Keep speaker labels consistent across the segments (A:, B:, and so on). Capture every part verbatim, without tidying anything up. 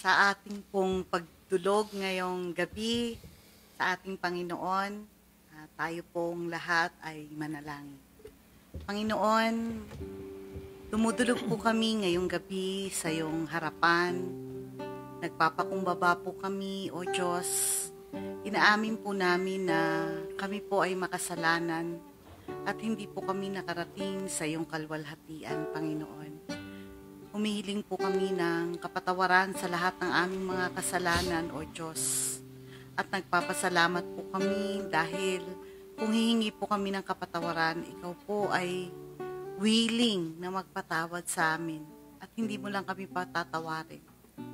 A: sa ating pong pagdulog ngayong gabi sa ating Panginoon. Uh, tayo pong lahat ay manalangin. Panginoon, dumudulog po kami ngayong gabi sa iyong harapan. Nagpapakumbaba po kami, O Diyos. Inaamin po namin na kami po ay makasalanan at hindi po kami nakarating sa iyong kalwalhatian, Panginoon. Humihiling po kami ng kapatawaran sa lahat ng aming mga kasalanan, O Diyos. At nagpapasalamat po kami dahil kung hihingi po kami ng kapatawaran, ikaw po ay willing na magpatawad sa amin at hindi mo lang kami patatawarin.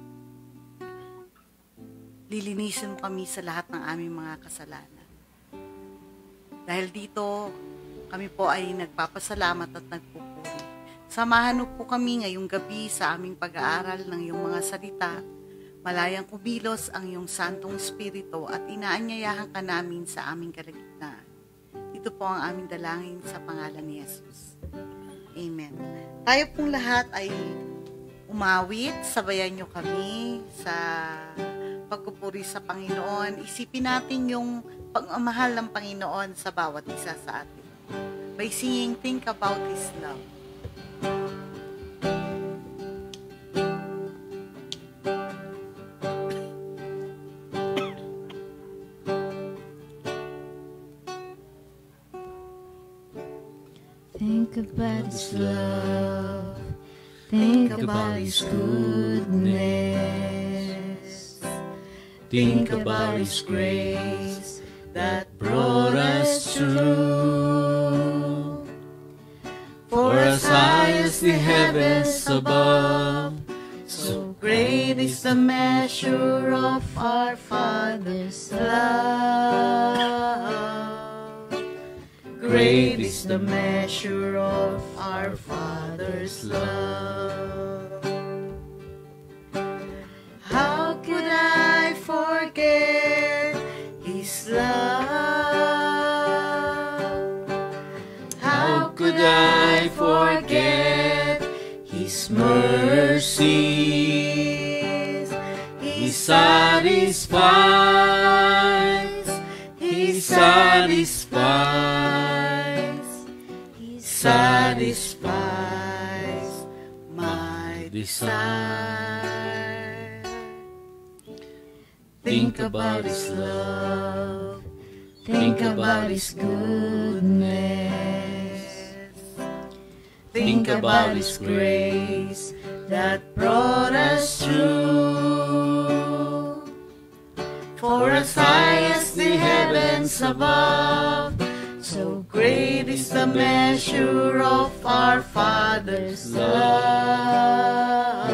A: Lilinisin mo kami sa lahat ng aming mga kasalanan. Dahil dito, kami po ay nagpapasalamat at nagpupuri. Samahan mo po kami ngayong gabi sa aming pag-aaral ng iyong mga salita. Malayang kumilos ang iyong Santong Espiritu at inaanyayahan ka namin sa aming kalagitnaan. Ito po ang aming dalangin sa pangalan ni Jesus. Amen. Tayo pong lahat ay umawit. Sabayan niyo kami sa pagpupuri sa Panginoon. Isipin natin yung pagmamahal ng Panginoon sa bawat isa sa atin. By singing, think about His love.
B: Think about His love, think about His goodness, think about His grace that brought us through. For as high as the heavens above, so great is the measure of our Father's love. Great is the measure of our Father's love. How could I forget His love? How could I forget His mercies? He satisfies, He satisfies. Satisfies my desire. Think about His love, think about His goodness, think about His grace that brought us through. For as high as the heavens above, so great is the measure of our Father's love.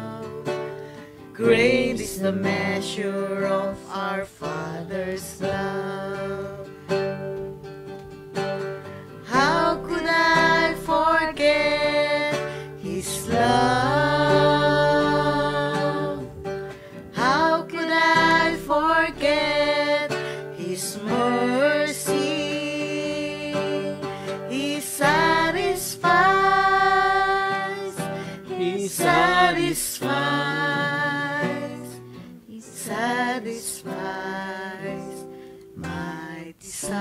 B: Great is the measure of our Father's love. How could I forget His love? How could I forget His mercy? Satisfies, He satisfies my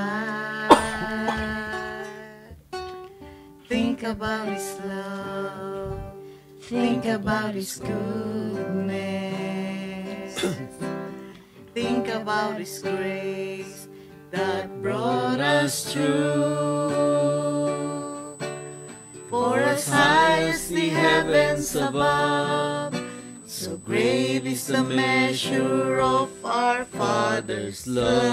B: desire. Think about His love, think about His goodness, think about His grace that brought us through. For as high as the heavens above, so great is the measure of our Father's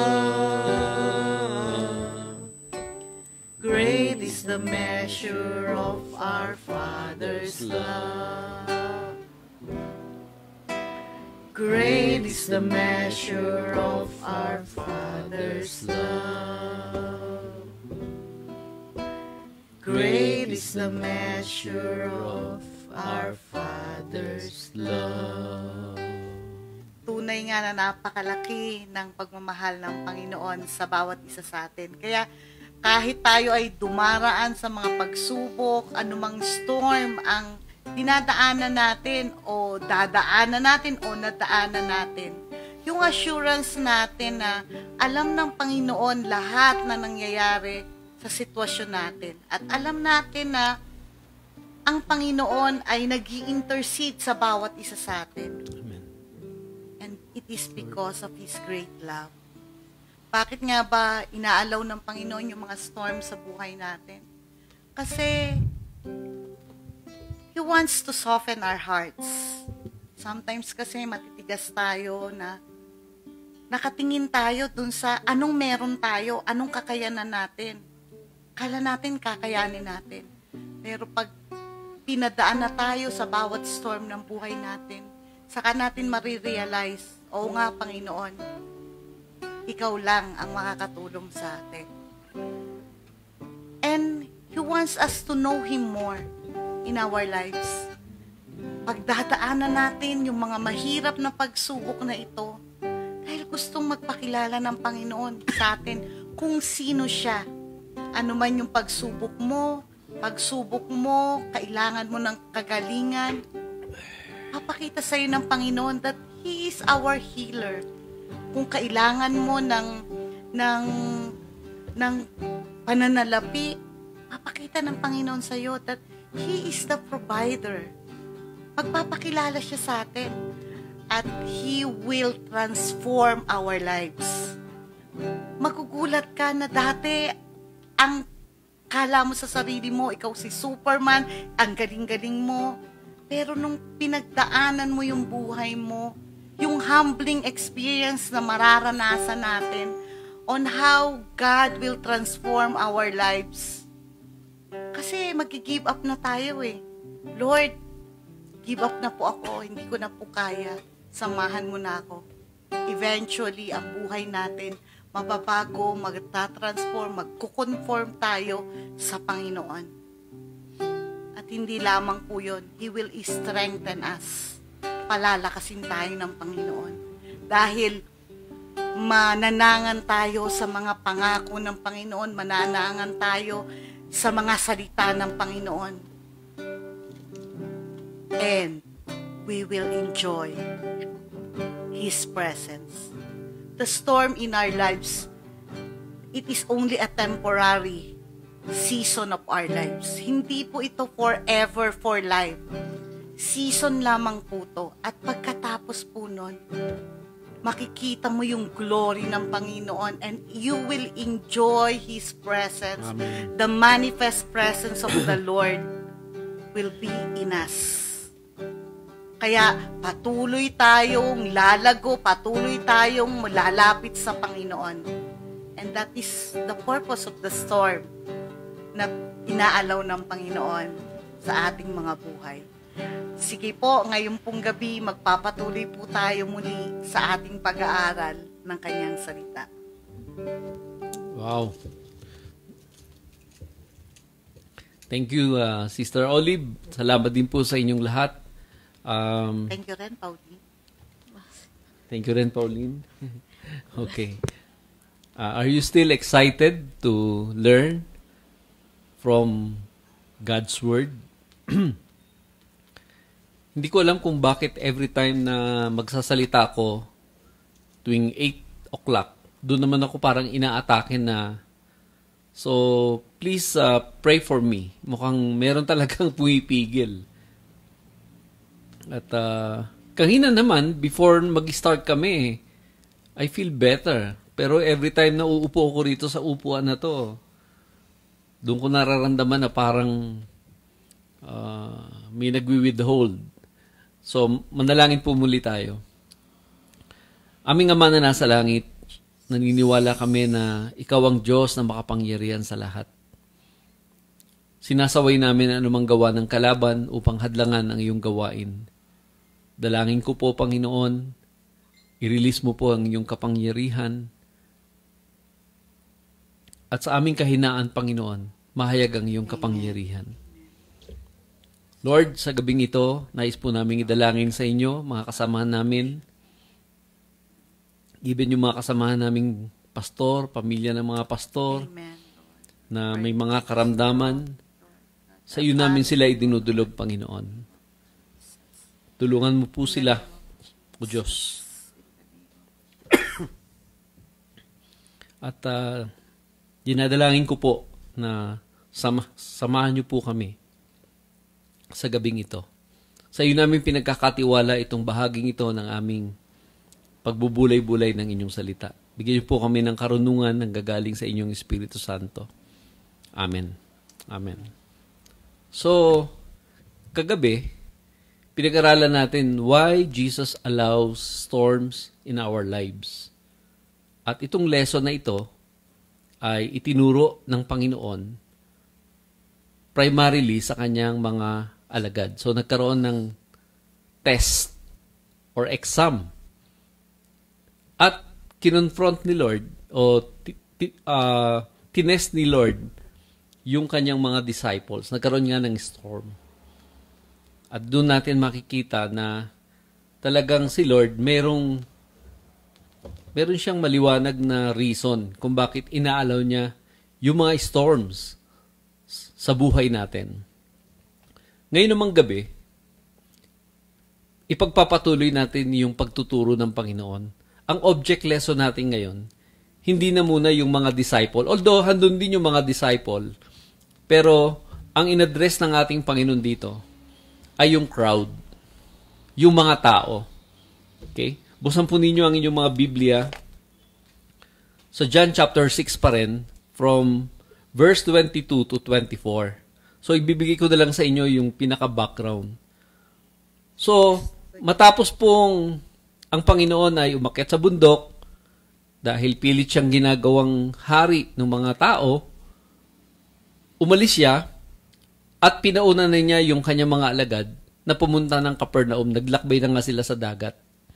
B: love. Great is the measure of our Father's love. Great is the measure of our Father's love. Great is the measure of our Father's love.
A: Tunay nga na napakalaki ng pagmamahal ng Panginoon sa bawat isa sa atin. Kaya kahit tayo ay dumaraan sa mga pagsubok, anumang storm ang dinadaanan natin o dadaanan natin o nadaanan natin. Yung assurance natin na alam ng Panginoon lahat na nangyayari sa sitwasyon natin. At alam natin na ang Panginoon ay nag-i-intercede sa bawat isa sa atin.
B: Amen.
A: And it is because of His great love. Bakit nga ba inaalaw ng Panginoon yung mga storm sa buhay natin? Kasi He wants to soften our hearts. Sometimes kasi matitigas tayo na nakatingin tayo dun sa anong meron tayo, anong kakayanan natin. Kala natin kakayanin natin. Pero pag pinadaan na tayo sa bawat storm ng buhay natin, saka natin marirealize, oo nga Panginoon, Ikaw lang ang makakatulong sa atin. And He wants us to know Him more in our lives. Pagdadaanan natin yung mga mahirap na pagsubok na ito, dahil gustong magpakilala ng Panginoon sa atin kung sino siya. Ano man yung pagsubok mo, pagsubok mo, kailangan mo ng kagalingan, papakita sa iyo ng Panginoon that He is our healer. Kung kailangan mo ng ng ng pananalapi, papakita ng Panginoon sa iyo that He is the provider. Magpapakilala siya sa atin at He will transform our lives. Magugulat ka na dati ang kala mo sa sarili mo, ikaw si Superman, ang galing-galing mo. Pero nung pinagdaanan mo yung buhay mo, yung humbling experience na mararanasan natin on how God will transform our lives. Kasi mag-give up na tayo eh. Lord, give up na po ako, hindi ko na po kaya. Samahan mo na ako. Eventually, ang buhay natin mababago, magta-transform, magkukonform tayo sa Panginoon. At hindi lamang po yun, He will strengthen us. Palalakasin tayo ng Panginoon. Dahil mananangan tayo sa mga pangako ng Panginoon, mananangan tayo sa mga salita ng Panginoon. And we will enjoy His presence. The storm in our lives, it is only a temporary season of our lives. Hindi po ito forever for life. Season lamang po ito. At pagkatapos po nun, makikita mo yung glory ng Panginoon and you will enjoy His presence.
B: Amen.
A: The manifest presence of the Lord will be in us. Kaya patuloy tayong lalago, patuloy tayong lalapit sa Panginoon. And that is the purpose of the storm na inaalaw ng Panginoon sa ating mga buhay. Sige po, ngayon pong gabi, magpapatuloy po tayo muli sa ating pag-aaral ng Kanyang salita.
B: Wow. Thank you, uh, Sister Olive. Salamat din po sa inyong lahat. Um,
A: Thank you rin, Pauline.
B: Thank you rin, Pauline. Okay. Uh, are you still excited to learn from God's Word? Hindi ko alam kung bakit every time na magsasalita ako tuwing eight o'clock, doon naman ako parang inaatake na. So, please uh, pray for me. Mukhang meron talagang pumipigil. At uh, kahina naman, before mag-start kami, I feel better. Pero every time na uupo ako rito sa upuan na to, doon ko nararamdaman na parang uh, may nagwi-withhold. So, manalangin po muli tayo. Aming Ama na nasa langit, naniniwala kami na Ikaw ang Diyos na makapangyarihan sa lahat. Sinasaway namin ang anumang gawa ng kalaban upang hadlangan ang iyong gawain. Dalangin ko po, Panginoon, i-release mo po ang iyong kapangyarihan. At sa aming kahinaan, Panginoon, mahayag ang iyong kapangyarihan. Lord, sa gabing ito, nais po namin idalangin sa inyo, mga kasamahan namin. Even yung mga kasamahan naming pastor, pamilya ng mga pastor,
A: Amen.
B: na may mga karamdaman, sa iyo namin sila idinudulog, Panginoon. Tulungan mo po sila, O Diyos. At uh, dinadalangin ko po na sama, samahan niyo po kami sa gabing ito. Sa iyo namin pinagkakatiwala itong bahaging ito ng aming pagbubulay-bulay ng inyong salita. Bigyan niyo po kami ng karunungan ng gagaling sa inyong Espiritu Santo. Amen. Amen. So, kagabi, pinag-aralan natin why Jesus allows storms in our lives. At itong lesson na ito ay itinuro ng Panginoon primarily sa kanyang mga alagad. So, nagkaroon ng test or exam. At kinonfront ni Lord o t- t- uh, tinest ni Lord yung kanyang mga disciples. Nagkaroon nga ng storm. At doon natin makikita na talagang si Lord merong meron siyang maliwanag na reason kung bakit inaalaw niya yung mga storms sa buhay natin. Ngayon namang gabi, ipagpapatuloy natin yung pagtuturo ng Panginoon. Ang object lesson natin ngayon, hindi na muna yung mga disciple. Although, handun din yung mga disciple. Pero, ang inaddress ng ating Panginoon dito ay yung crowd. Yung mga tao. Okay? Buksan po ninyo ang inyong mga Biblia sa John chapter six pa rin, from verse twenty-two to twenty-four. So, ibibigay ko na lang sa inyo yung pinaka-background. So, matapos pong ang Panginoon ay umakyat sa bundok dahil pilit siyang ginagawang hari ng mga tao, umalis siya at pinauna na niya yung kanyang mga alagad na pumunta ng Capernaum. Naglakbay na nga sila sa dagat.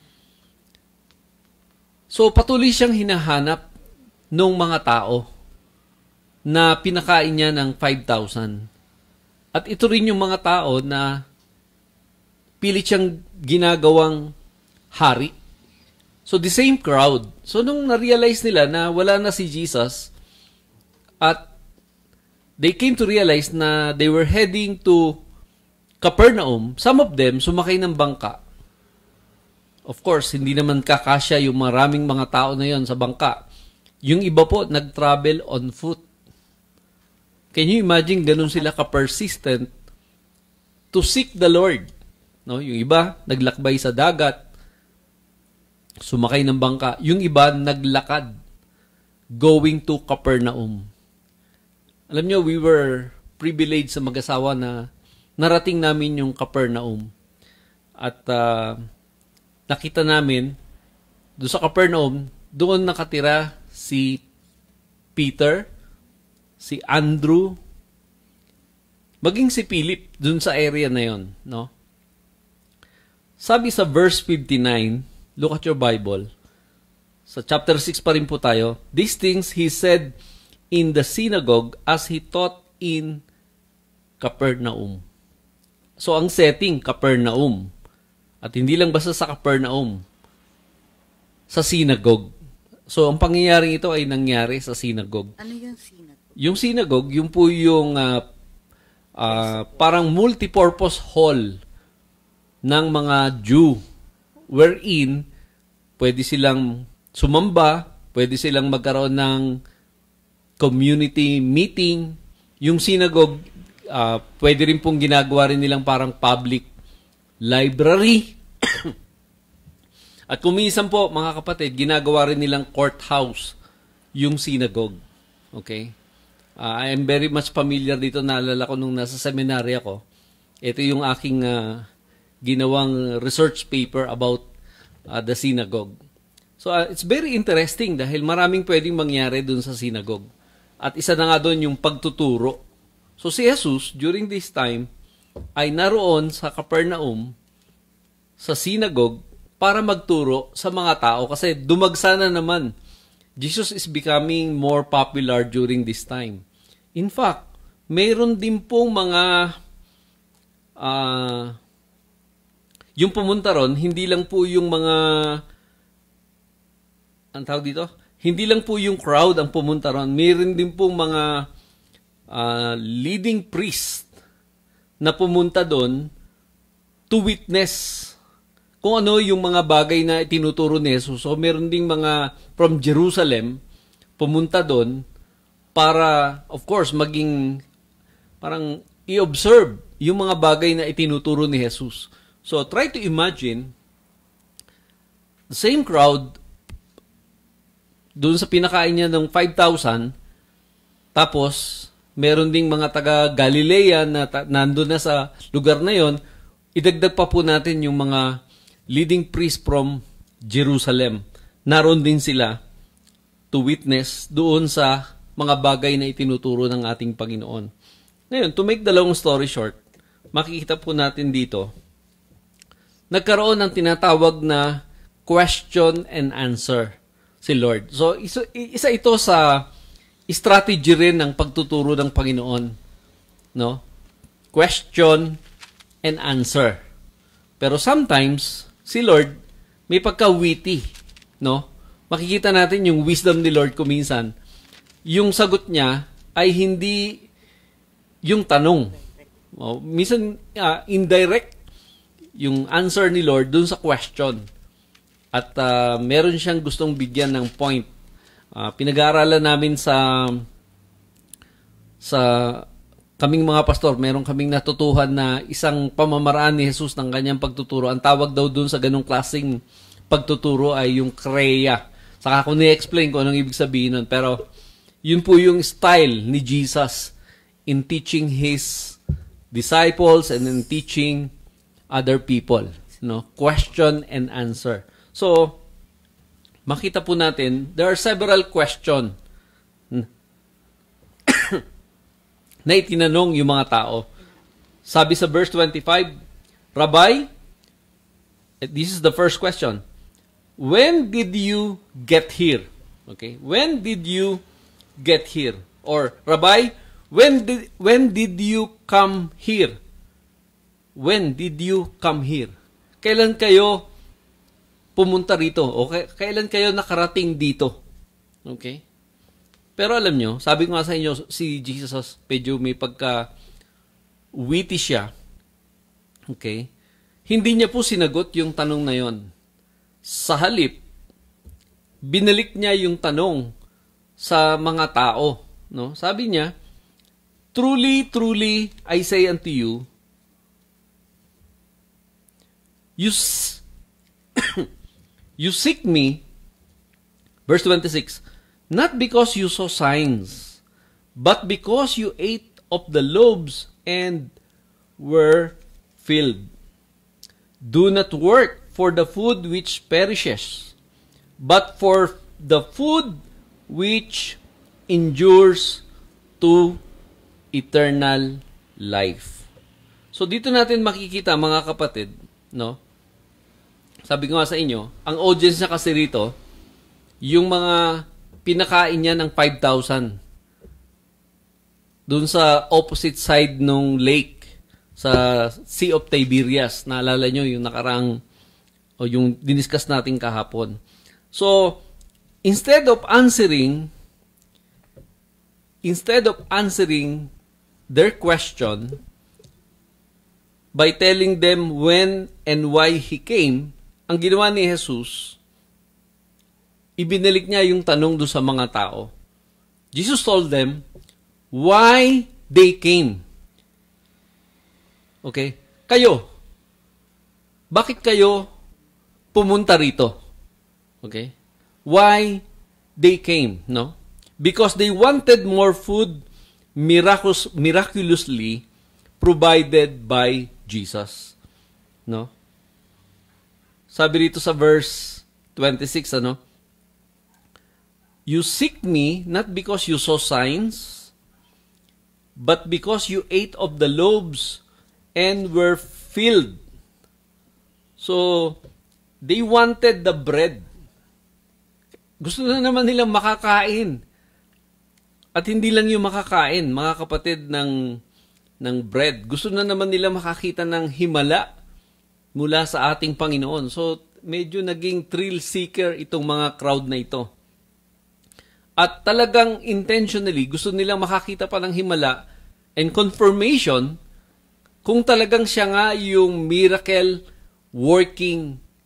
B: So, patuloy siyang hinahanap ng mga tao na pinakain niya ng five thousand. At ito rin yung mga tao na pilit siyang ginagawang hari. So, the same crowd. So, nung na-realize nila na wala na si Jesus at they came to realize na they were heading to Capernaum, some of them sumakay ng bangka. Of course, hindi naman kakasya yung maraming mga tao na yon sa bangka. Yung iba po, nag-travel on foot. Can you imagine ganun sila ka-persistent to seek the Lord? No, yung iba, naglakbay sa dagat, sumakay ng bangka. Yung iba, naglakad, going to Capernaum. Alam nyo, we were privileged sa mag-asawa na narating namin yung Capernaum. At uh, nakita namin, doon sa Capernaum, doon nakatira si Peter, si Andrew, maging si Philip, doon sa area na yon, no? Sabi sa verse fifty-nine, look at your Bible, sa chapter six pa rin po tayo, these things he said in the synagogue as he taught in Capernaum. So, ang setting, Capernaum. At hindi lang basta sa Capernaum, sa synagogue. So, ang pangyayaring ito ay nangyari sa synagogue.
A: Ano yung synagogue?
B: Yung synagogue, yung po yung uh, uh, parang multipurpose hall ng mga Jew wherein pwede silang sumamba, pwede silang magkaroon ng community meeting. Yung synagogue, uh, pwede rin pong ginagawa rin nilang parang public library. At kuminsan po, mga kapatid, ginagawa rin nilang courthouse yung synagogue. Okay? Uh, I am very much familiar dito. Naalala ko nung nasa seminary ako. Ito yung aking uh, ginawang research paper about uh, the synagogue. So, uh, it's very interesting dahil maraming pwedeng mangyari dun sa synagogue. At isa na nga doon yung pagtuturo. So, si Jesus, during this time, ay naroon sa Capernaum, sa synagogue, para magturo sa mga tao kasi dumagsa na naman. Jesus is becoming more popular during this time. In fact, mayroon din pong mga uh, yung pumunta ron, hindi lang po yung mga ang tawag dito? Hindi lang po yung crowd ang pumunta ron. Mayroon din pong mga uh, leading priest na pumunta doon to witness kung ano yung mga bagay na itinuturo ni Jesus. So, meron ding mga from Jerusalem, pumunta doon para, of course, maging parang i-observe yung mga bagay na itinuturo ni Jesus. So, try to imagine the same crowd doon sa pinakain niya ng five thousand, tapos meron ding mga taga Galilea na ta- nandun na sa lugar na yon. Idagdag pa po natin yung mga leading priest from Jerusalem. Naroon din sila to witness doon sa mga bagay na itinuturo ng ating Panginoon. Ngayon, to make the long story short, makikita po natin dito, nagkaroon ng tinatawag na question and answer si Lord. So, isa, isa ito sa strategy rin ng pagtuturo ng Panginoon. No? Question and answer. Pero sometimes, si Lord, may pagka-witty, no? Makikita natin yung wisdom ni Lord kuminsan. Yung sagot niya ay hindi yung tanong. Oh, minsan, uh, indirect yung answer ni Lord dun sa question. At uh, meron siyang gustong bigyan ng point. Uh, pinag-aaralan namin sa sa kaming mga pastor, meron kaming natutuhan na isang pamamaraan ni Jesus ng kanyang pagtuturo. Ang tawag daw dun sa ganong klaseng pagtuturo ay yung kreya. Saka ko ni-explain kung anong ibig sabihin nun. Pero yun po yung style ni Jesus in teaching His disciples and in teaching other people. No? Question and answer. So, makita po natin, there are several questions na itinanong yung mga tao. Sabi sa verse twenty-five, Rabbi, this is the first question, when did you get here? Okay, when did you get here? Or, Rabbi, when did, when did you come here? When did you come here? Kailan kayo pumunta rito? O kailan kayo nakarating dito? Okay? Pero alam nyo, sabi ko nga sa inyo, si Jesus, medyo may pagka-witty siya. Okay? Hindi niya po sinagot yung tanong na yon. Sa halip, binalik niya yung tanong sa mga tao. No? Sabi niya, truly, truly, I say unto you, you, you seek me, verse twenty-six, not because you saw signs, but because you ate of the loaves and were filled. Do not work for the food which perishes, but for the food which endures to eternal life. So dito natin makikita, mga kapatid, no? Sabi ko nga sa inyo, ang audience niya kasi rito, yung mga pinakain niya ng five thousand. Doon sa opposite side ng lake, sa Sea of Tiberias. Naalala nyo yung nakarang, o yung diniscuss natin kahapon. So, instead of answering, instead of answering their question by telling them when and why He came, ang ginawa ni Jesus, ibinalik niya yung tanong doon sa mga tao. Jesus told them why they came. Okay? Kayo, bakit kayo pumunta rito? Okay? Why they came, no? Because they wanted more food miraculous, miraculously provided by Jesus. No? Sabi rito sa verse twenty-six, ano? You seek me not because you saw signs, but because you ate of the loaves and were filled. So, they wanted the bread. Gusto na naman nilang makakain. At hindi lang yung makakain, mga kapatid, ng, ng bread. Gusto na naman nila makakita ng himala mula sa ating Panginoon. So, medyo naging thrill seeker itong mga crowd na ito. At talagang intentionally, gusto nilang makakita pa ng himala and confirmation kung talagang siya nga yung miracle working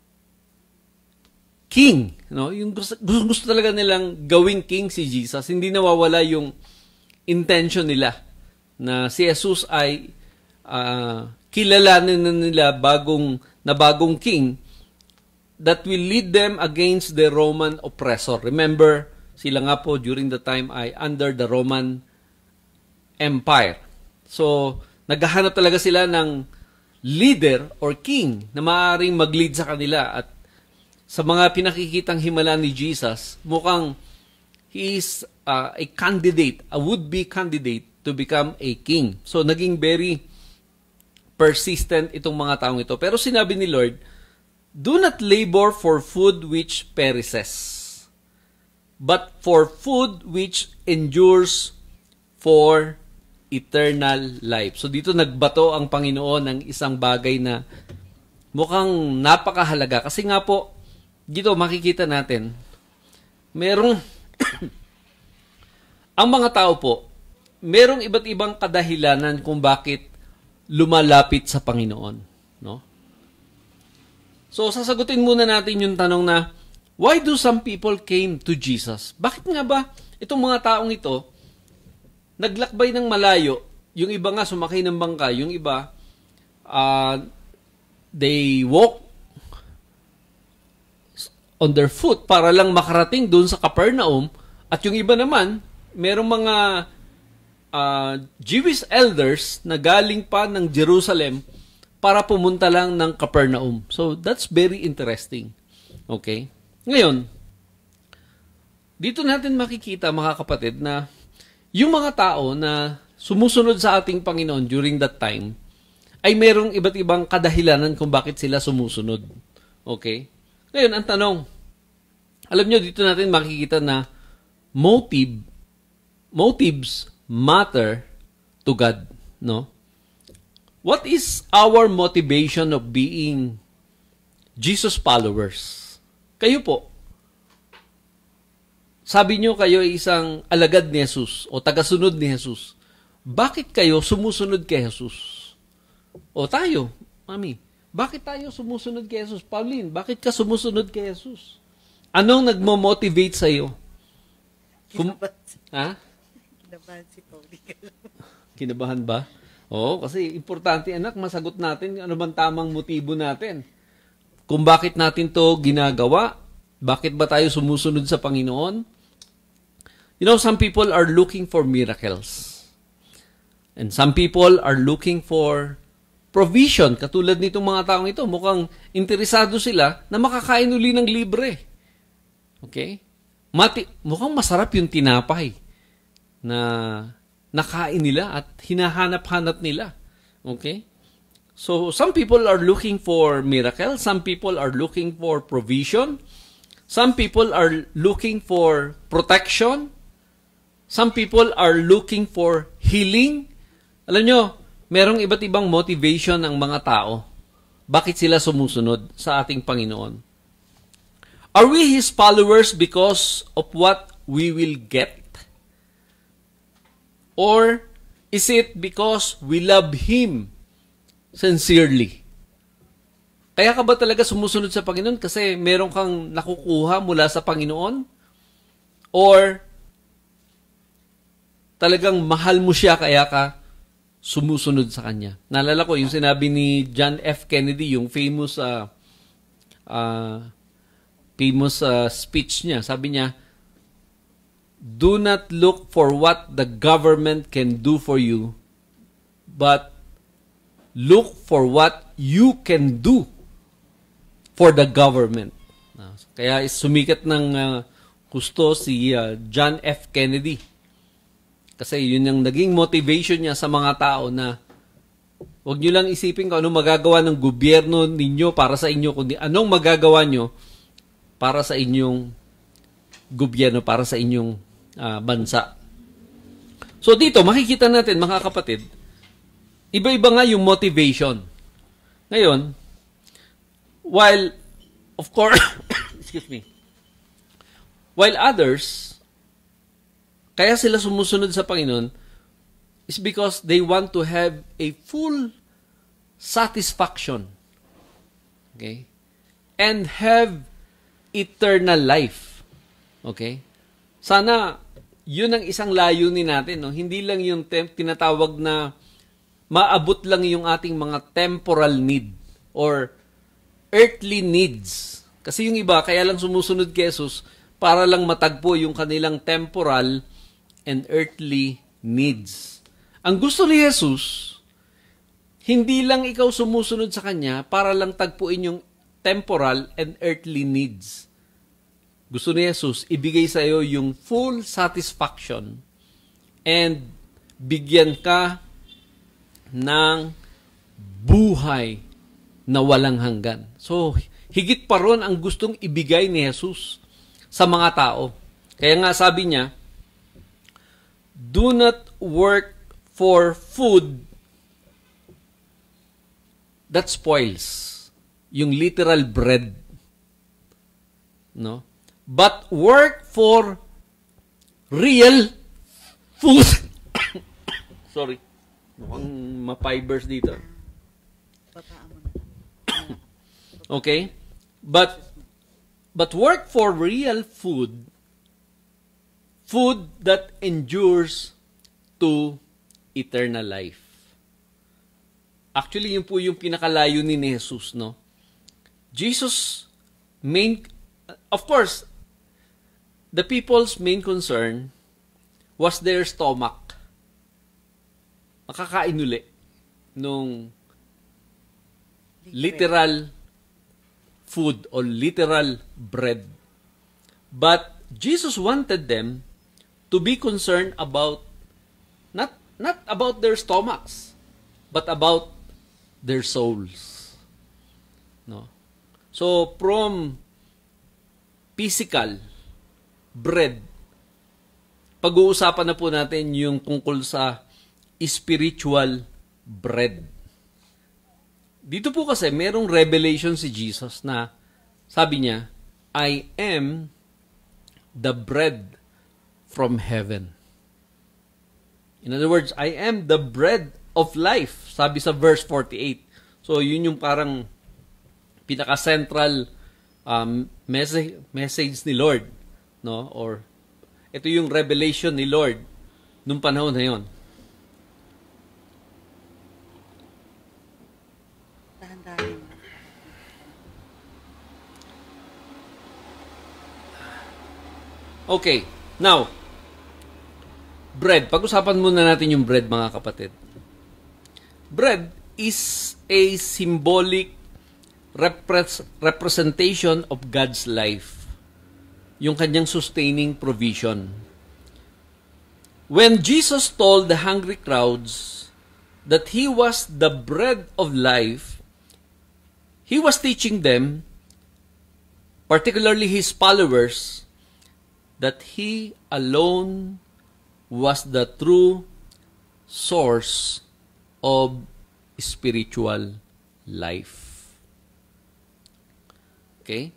B: king. No? Yung gusto, gusto talaga nilang gawing king si Jesus. Hindi nawawala yung intention nila na si Jesus ay uh, kilalanin na nila bagong, na bagong king that will lead them against the Roman oppressor. Remember, sila nga po during the time ay under the Roman Empire. So, naghahanap talaga sila ng leader or king na maaaring mag-lead sa kanila. At sa mga pinakikitang himala ni Jesus, mukhang he is uh, a candidate, a would-be candidate to become a king. So, naging very persistent itong mga taong ito. Pero sinabi ni Lord, do not labor for food which perishes, but for food which endures for eternal life. So dito nagbato ang Panginoon ng isang bagay na mukhang napakahalaga. Kasi nga po, dito makikita natin, merong, ang mga tao po, merong iba't ibang kadahilanan kung bakit lumalapit sa Panginoon. No? So, sasagutin muna natin yung tanong na, why do some people came to Jesus? Bakit nga ba itong mga taong ito, naglakbay ng malayo, yung iba nga sumakay ng bangka, yung iba, uh, they walk on their foot para lang makarating doon sa Capernaum, at yung iba naman, merong mga uh, Jewish elders na galing pa ng Jerusalem para pumunta lang ng Capernaum. So, that's very interesting. Okay? Ngayon, dito natin makikita, mga kapatid, na yung mga tao na sumusunod sa ating Panginoon during that time, ay merong iba't ibang kadahilanan kung bakit sila sumusunod. Okay? Ngayon, ang tanong, alam nyo, dito natin makikita na motive, motives matter to God. No? What is our motivation of being Jesus followers? Kayo po, sabi nyo kayo ay isang alagad ni Jesus o tagasunod ni Jesus. Bakit kayo sumusunod kay Jesus? O tayo, mami, bakit tayo sumusunod kay Jesus? Pauline, bakit ka sumusunod kay Jesus? Anong nagmo-motivate sa iyo? Kum- ha?
A: Kinabahan si Pauline.
B: Kinabahan ba? Oo, kasi importante, anak, masagot natin ano bang tamang motibo natin. Kung bakit natin to ginagawa, bakit ba tayo sumusunod sa Panginoon? You know, some people are looking for miracles. And some people are looking for provision. Katulad nitong mga taong ito, mukhang interesado sila na makakain uli ng libre. Okay? Mati, mukhang masarap yung tinapay na nakain nila at hinahanap-hanap nila. Okay? So, some people are looking for miracles. Some people are looking for provision. Some people are looking for protection. Some people are looking for healing. Alam nyo, merong iba't ibang motivation ng mga tao. Bakit sila sumusunod sa ating Panginoon? Are we His followers because of what we will get? Or is it because we love Him sincerely? Kaya ka ba talaga sumusunod sa Panginoon kasi meron kang nakukuha mula sa Panginoon? Or talagang mahal mo siya kaya ka sumusunod sa Kanya? Naalala ko yung sinabi ni John F. Kennedy, yung famous uh, uh, famous uh, speech niya. Sabi niya, do not look for what the government can do for you, but look for what you can do for the government. Kaya sumikat ng uh, gusto si uh, John F. Kennedy. Kasi yun yung naging motivation niya sa mga tao na huwag nyo lang isipin kung anong magagawa ng gobyerno ninyo para sa inyo, kundi anong magagawa nyo para sa inyong gobyerno, para sa inyong uh, bansa. So dito, makikita natin, mga kapatid, iba-iba nga yung motivation. Ngayon, while, of course, excuse me, while others, kaya sila sumusunod sa Panginoon, is because they want to have a full satisfaction. Okay? And have eternal life. Okay? Sana yun ang isang layunin natin, no? Hindi lang yung tem- tinatawag na maabot lang yung ating mga temporal need or earthly needs. Kasi yung iba, kaya lang sumusunod kay Jesus para lang matagpo yung kanilang temporal and earthly needs. Ang gusto ni Jesus, hindi lang ikaw sumusunod sa Kanya para lang tagpuin yung temporal and earthly needs. Gusto ni Jesus, ibigay sa iyo yung full satisfaction and bigyan ka ng buhay na walang hanggan. So, higit pa ron ang gustong ibigay ni Jesus sa mga tao. Kaya nga sabi niya, do not work for food that spoils. Yung literal bread. No? But work for real food. Sorry. Mukhang ma-fibers dito. Okay? But but work for real food, food that endures to eternal life. Actually, yun po yung pinakalayo ni Jesus, no? Jesus' main, of course, the people's main concern was their stomach. Makakain uli nung literal food or literal bread. But Jesus wanted them to be concerned about not not about their stomachs, but about their souls. No. So from physical bread, pag-uusapan na po natin yung tungkol sa spiritual bread. Dito po kasi merong revelation si Jesus na sabi niya, I am the bread from heaven. In other words, I am the bread of life. Sabi sa verse forty-eight. So, yun yung parang pinaka-central um, message, message ni Lord. No? Or, ito yung revelation ni Lord nung panahon na yun.
A: Dahan-dahan.
B: Okay. Now, bread. Pag-usapan muna natin yung bread, mga kapatid. Bread is a symbolic repres- representation of God's life. Yung kanyang sustaining provision. When Jesus told the hungry crowds that He was the bread of life, He was teaching them, particularly His followers, that He alone was the true source of spiritual life. Okay?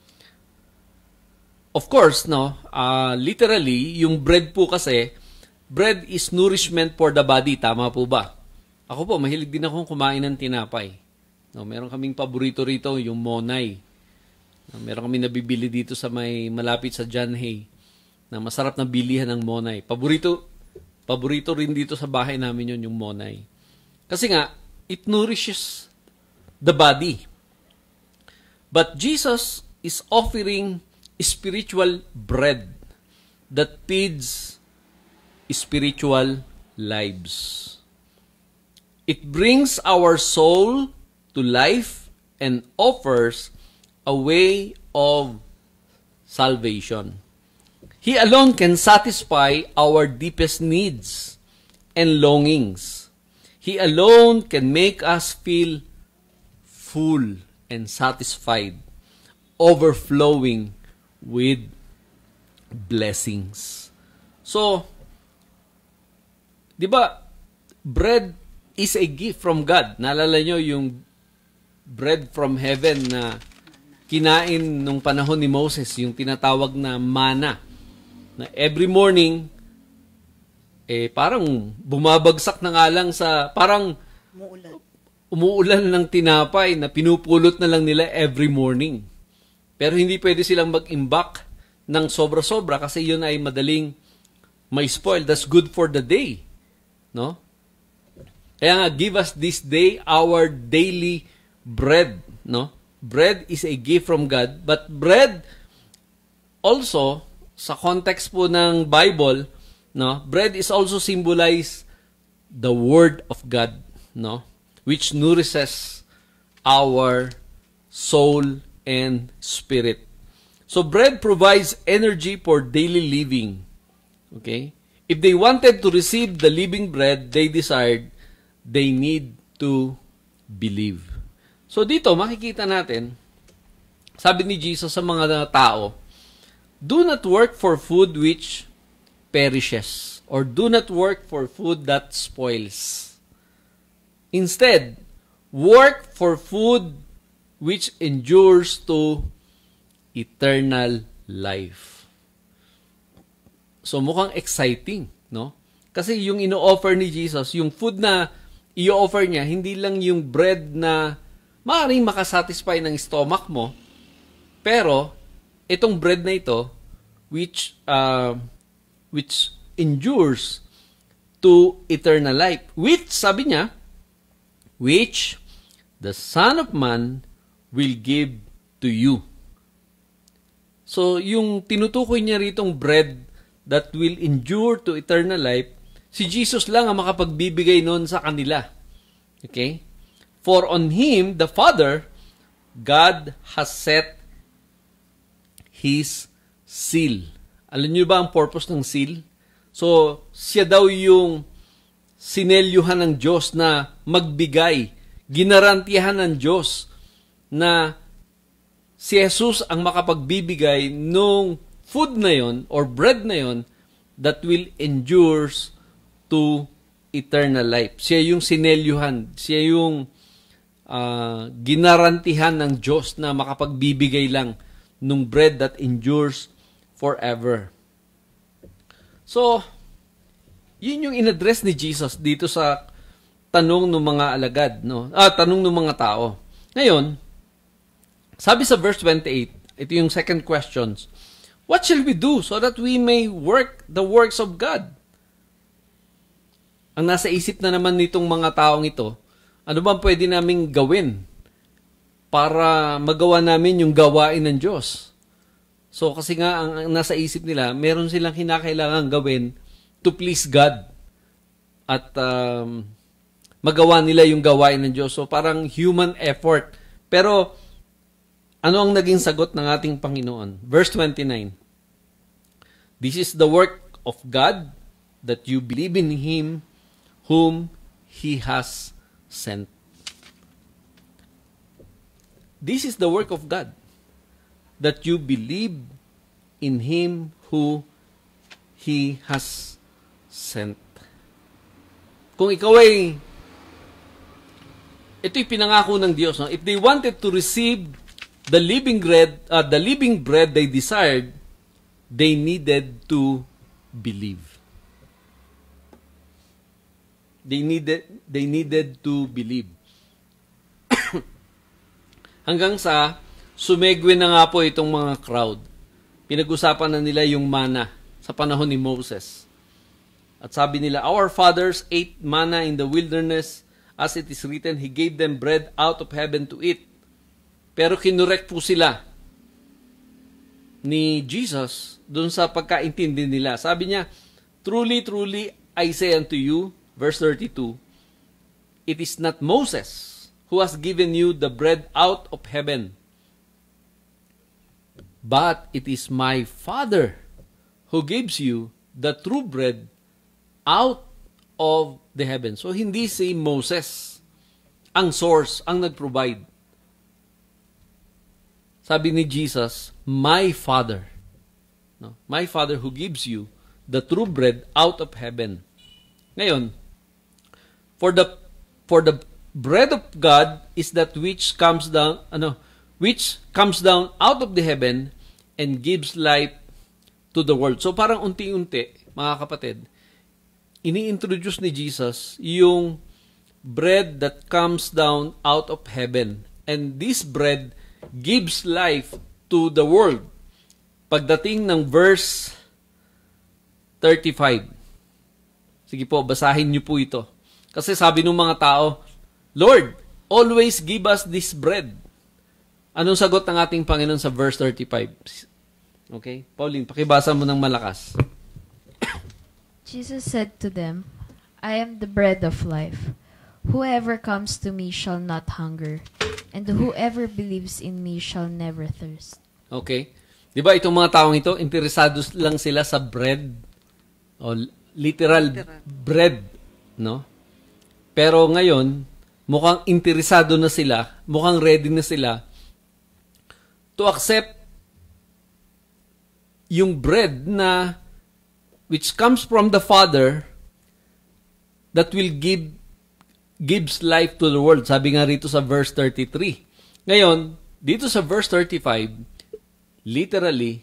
B: Of course, no, uh, literally, yung bread po kasi, bread is nourishment for the body. Tama po ba? Ako po, mahilig din akong kumain ng tinapay. No, meron kaming paborito rito, yung Monay. No, meron kaming nabibili dito sa may malapit sa John Hay na masarap na bilihan ng Monay. Paborito, paborito rin dito sa bahay namin yun, yung Monay. Kasi nga, it nourishes the body. But Jesus is offering spiritual bread that feeds spiritual lives. It brings our soul to life and offers a way of salvation. He alone can satisfy our deepest needs and longings. He alone can make us feel full and satisfied, overflowing with blessings. So, di ba, bread is a gift from God. Naalala nyo yung bread from heaven na kinain nung panahon ni Moses, yung tinatawag na manna. Na every morning, eh parang bumabagsak na nga lang sa, parang
A: Umuulan.
B: umuulan ng tinapay na pinupulot na lang nila every morning. Pero hindi pwede silang mag-imbak ng sobra-sobra kasi yun ay madaling may spoil. That's good for the day. No? Kaya nga, give us this day our daily bread. No? Bread is a gift from God. But bread, also, sa context po ng Bible, no, bread is also symbolize the Word of God, no, which nourishes our soul and spirit. So bread provides energy for daily living. Okay? If they wanted to receive the living bread they desired, they need to believe. So dito, makikita natin, sabi ni Jesus sa mga tao, do not work for food which perishes, or do not work for food that spoils. Instead, work for food which endures to eternal life. So mukhang exciting, no? Kasi yung ino-offer ni Jesus, yung food na i-offer niya, hindi lang yung bread na maaaring makasatisfy ng stomach mo, pero itong bread na ito, which uh, which endures to eternal life, which, sabi niya, which the Son of Man will give to you. So, yung tinutukoy niya ritong bread that will endure to eternal life, si Jesus lang ang makapagbibigay noon sa kanila. Okay? For on Him, the Father, God has set His seal. Alam niyo ba ang purpose ng seal? So, siya daw yung sinelyuhan ng Diyos na magbigay, ginarantiyahan ng Diyos na si Jesus ang makapagbibigay nung food na yon or bread na yon that will endures to eternal life. Siya yung sinelyuhan, siya yung uh, ginarantihan ng Diyos na makapagbibigay lang nung bread that endures forever. So, yun yung in-address ni Jesus dito sa tanong ng mga alagad, no? Ah, tanong ng mga tao. Ngayon, sabi sa verse twenty-eight, ito yung second questions. What shall we do so that we may work the works of God? Ang nasa isip na naman nitong mga taong ito, ano ba pwede naming gawin para magawa namin yung gawain ng Diyos? So, kasi nga, ang nasa isip nila, meron silang kinakailangan gawin to please God. At um, magawa nila yung gawain ng Diyos. So, parang human effort. Pero, ano ang naging sagot ng ating Panginoon? Verse twenty-nine. This is the work of God, that you believe in Him whom He has sent. This is the work of God, that you believe in Him who He has sent. Kung ikaw ay, ito'y pinangako ng Diyos, no? If they wanted to receive the living bread, uh, the living bread they desired, they needed to believe. They needed, they needed to believe. Hanggang sa sumegwe na nga po itong mga crowd. Pinag-usapan na nila yung manna sa panahon ni Moses. At sabi nila, our fathers ate manna in the wilderness, as it is written, He gave them bread out of heaven to eat. Pero kinurek po sila ni Jesus dun sa pagkaintindi nila. Sabi niya, truly, truly, I say unto you, verse thirty-two, it is not Moses who has given you the bread out of heaven, but it is my Father who gives you the true bread out of the heaven. So, hindi si Moses ang source, ang nag-provide. Sabi ni Jesus, my Father, no? My Father who gives you the true bread out of heaven. Ngayon, for the for the bread of God is that which comes down, ano, which comes down out of the heaven and gives life to the world. So parang unti-unti, mga kapatid, ini-introduce ni Jesus yung bread that comes down out of heaven. And this bread gives life to the world. Pagdating ng verse thirty-five. Sige po, basahin niyo po ito. Kasi sabi ng mga tao, Lord, always give us this bread. Anong sagot ng ating Panginoon sa verse thirty-five? Okay? Pauline, pakibasa mo ng malakas.
C: Jesus said to them, I am the bread of life. Whoever comes to me shall not hunger, and whoever believes in me shall never thirst.
B: Okay? Di ba itong mga taong ito, interesado lang sila sa bread, o literal, literal. bread, no? Pero ngayon, mukhang interesado na sila, mukhang ready na sila to accept yung bread na which comes from the Father that will give gives life to the world. Sabi nga rito sa verse thirty-three. Ngayon, dito sa verse thirty-five, literally,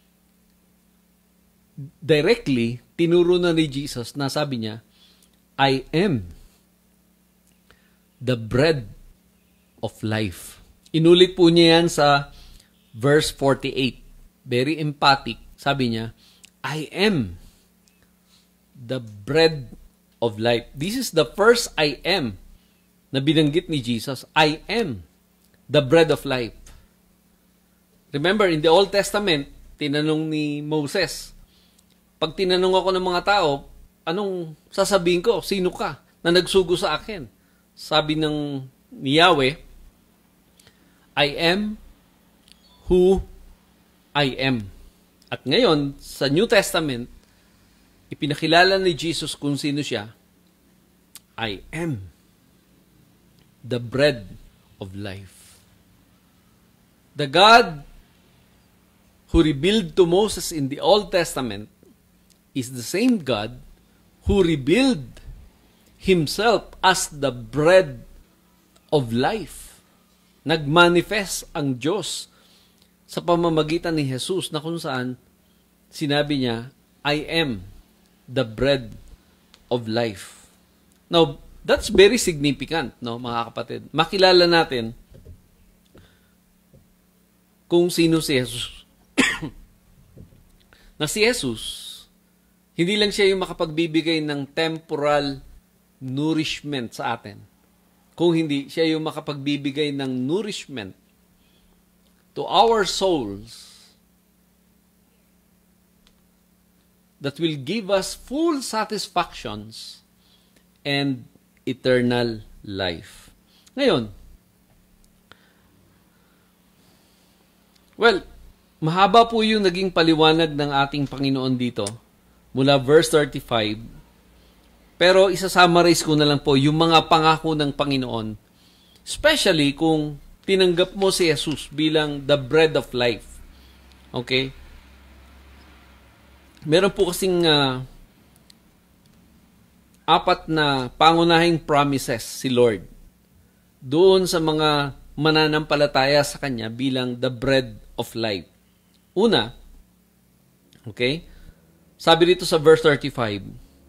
B: directly, tinuro na ni Jesus na sabi niya, I am the bread of life. Inulit po niya yan sa verse forty-eight. Very emphatic. Sabi niya, I am the bread of life. This is the first I am na binanggit ni Jesus. I am the bread of life. Remember, in the Old Testament, tinanong ni Moses, pag tinanong ako ng mga tao, anong sasabihin ko? Sino ka na nagsugo sa akin? Sabi ng ni Yahweh, I am who I am. At ngayon, sa New Testament, ipinakilala ni Jesus kung sino siya. I am the bread of life. The God who revealed to Moses in the Old Testament is the same God who revealed Himself as the bread of life. Nagmanifest ang Diyos sa pamamagitan ni Jesus na kung saan sinabi niya, I am the bread of life. Now, that's very significant, no, mga kapatid. Makilala natin kung sino si Jesus. Na si Jesus, hindi lang siya yung makapagbibigay ng temporal nourishment sa atin. Kung hindi, siya yung makapagbibigay ng nourishment to our souls that will give us full satisfactions and eternal life. Ngayon, well, mahaba po yung naging paliwanag ng ating Panginoon dito mula verse thirty-five. Pero isa-summarize ko na lang po yung mga pangako ng Panginoon. Especially kung tinanggap mo si Jesus bilang the bread of life. Okay? Meron po kasing uh, apat na pangunahing promises si Lord doon sa mga mananampalataya sa Kanya bilang the bread of life. Una, okay, sabi dito sa verse thirty-five,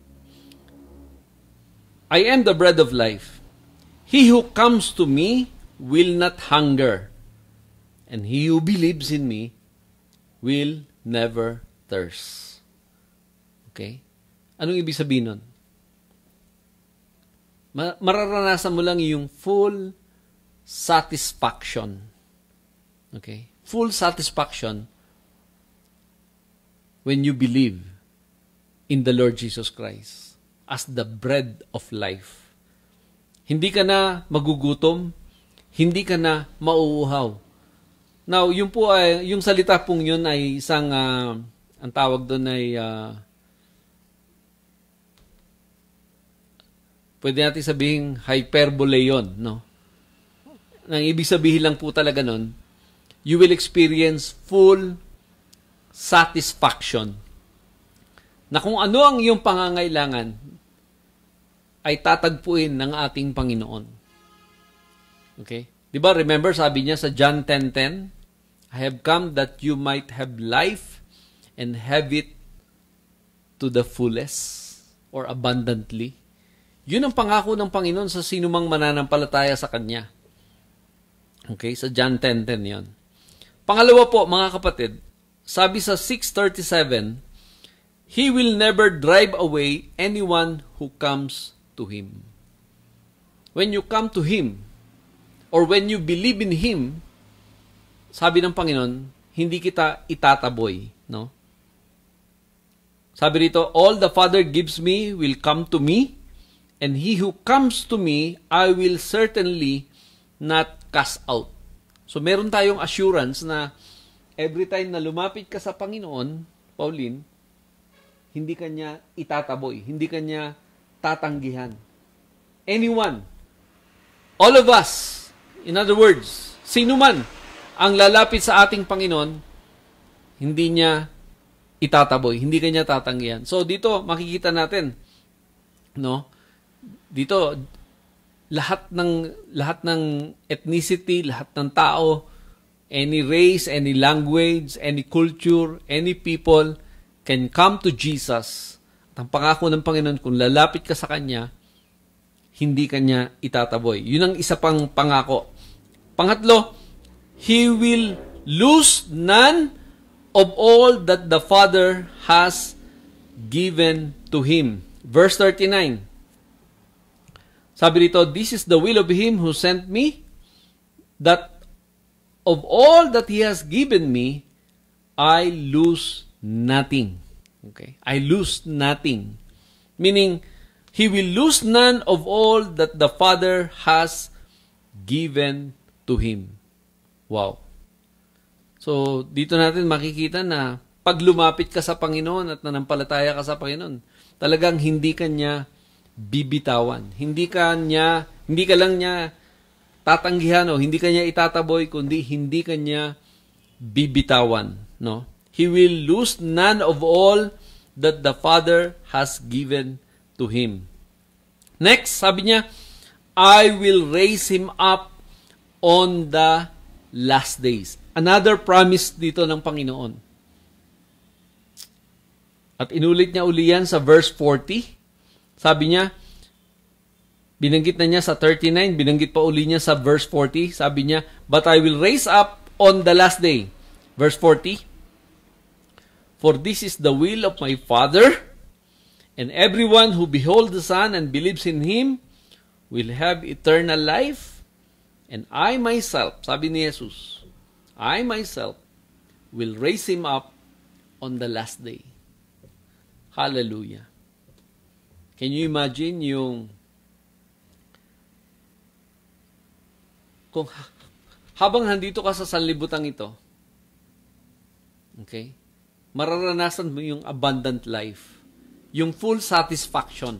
B: I am the bread of life. He who comes to me will not hunger, and he who believes in me will never thirst. Okay? Anong ibig sabihin nun? Ma- mararanasan mo lang yung full satisfaction. Okay? Full satisfaction when you believe in the Lord Jesus Christ as the bread of life. Hindi ka na magugutom, hindi ka na mauuhaw. Now, yung po ay, yung salita pong yun ay isang, uh, ang tawag doon ay, uh, pwede natin sabihin hyperbole yun, no? Nang ibig sabihin lang po talaga nun, you will experience full satisfaction. Na kung ano ang iyong pangangailangan, ay tatagpuin ng ating Panginoon. Okay? Di ba, remember, sabi niya sa John ten ten, I have come that you might have life and have it to the fullest or abundantly. Yun ang pangako ng Panginoon sa sinumang mananampalataya sa Kanya. Okay? Sa John ten ten yun. Pangalawa po, mga kapatid, sabi sa six thirty-seven, He will never drive away anyone who comes to Him. When you come to Him, or when you believe in Him, sabi ng Panginoon, hindi kita itataboy, no? Sabi rito, all the Father gives me will come to me, and he who comes to me, I will certainly not cast out. So meron tayong assurance na every time na lumapit ka sa Panginoon, Pauline, hindi kanya itataboy, hindi kanya tatanggihan. Anyone, all of us, in other words, sino man ang lalapit sa ating Panginoon, hindi niya itataboy, hindi kanya tatanggihan. So dito makikita natin, no? Dito lahat ng lahat ng ethnicity, lahat ng tao, any race, any language, any culture, any people can come to Jesus. At ang pangako ng Panginoon, kung lalapit ka sa Kanya, hindi Kanya itataboy. Yun ang isa pang pangako. Pangatlo, He will lose none of all that the Father has given to Him. Verse thirty-nine. Sabi rito, this is the will of Him who sent me, that of all that He has given me, I lose nothing. Okay? I lose nothing. Meaning, He will lose none of all that the Father has given to Him. Wow. So, dito natin makikita na pag lumapit ka sa Panginoon at nanampalataya ka sa Panginoon, talagang hindi ka niya bibitawan. Hindi ka niya, hindi ka lang niya tatanggihan o hindi ka niya itataboy, kundi hindi ka niya bibitawan. No? He will lose none of all that the Father has given to Him. Next, sabi niya, I will raise Him up on the last days. Another promise dito ng Panginoon. At inulit niya uli yan sa verse forty. Sabi niya, binanggit na niya sa thirty-nine, binanggit pa uli niya sa verse forty. Sabi niya, but I will raise up on the last day. Verse forty, for this is the will of my Father, and everyone who beholds the Son and believes in Him will have eternal life, and I myself, sabi ni Jesus, I myself will raise Him up on the last day. Hallelujah. Can you imagine yung kung habang nandito ka sa sanlibutan ito, okay, mararanasan mo yung abundant life, yung full satisfaction.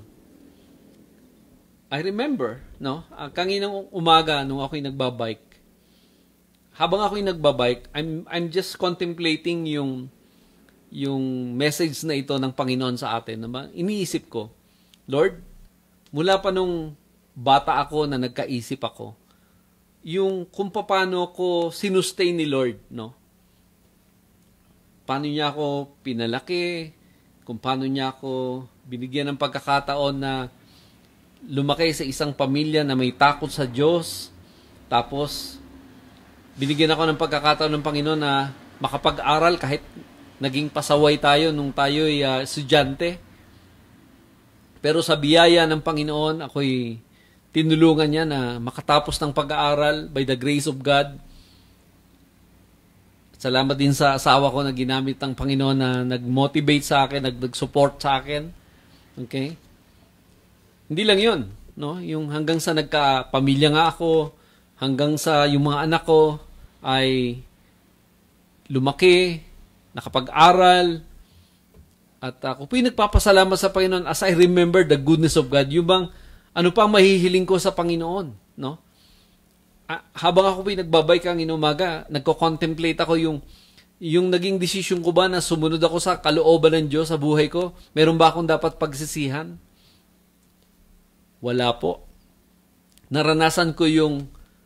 B: I remember, no, kanginang umaga nung ako'y nagbabike, habang ako'y nagbabike, I'm I'm just contemplating yung yung message na ito ng Panginoon sa atin. Naman, iniisip ko, Lord, mula pa nung bata ako na nagkaisip ako, yung kung paano ko sinustain ni Lord, no? Paano niya ako pinalaki, kung paano niya ako binigyan ng pagkakataon na lumaki sa isang pamilya na may takot sa Diyos, tapos binigyan ako ng pagkakataon ng Panginoon na makapag-aral kahit naging pasaway tayo nung tayo'y uh, estudyante. Pero sa biyaya ng Panginoon, ako'y tinulungan niya na makatapos ng pag-aaral by the grace of God. Salamat din sa asawa ko na ginamit ng Panginoon na nag-motivate sa akin, nag-support sa akin. Okay? Hindi lang yun. No? Yung hanggang sa nagka-pamilya nga ako, hanggang sa yung mga anak ko ay lumaki, nakapag-aral, at ako po yung nagpapasalamat sa Panginoon as I remember the goodness of God. Yung bang, ano pang mahihiling ko sa Panginoon, no? Ah, habang ako po yung nagbabike ang inumaga, nagko-contemplate ako yung, yung naging desisyon ko ba na sumunod ako sa kalooban ng Diyos sa buhay ko? Meron ba akong dapat pagsisihan? Wala po. Naranasan ko yung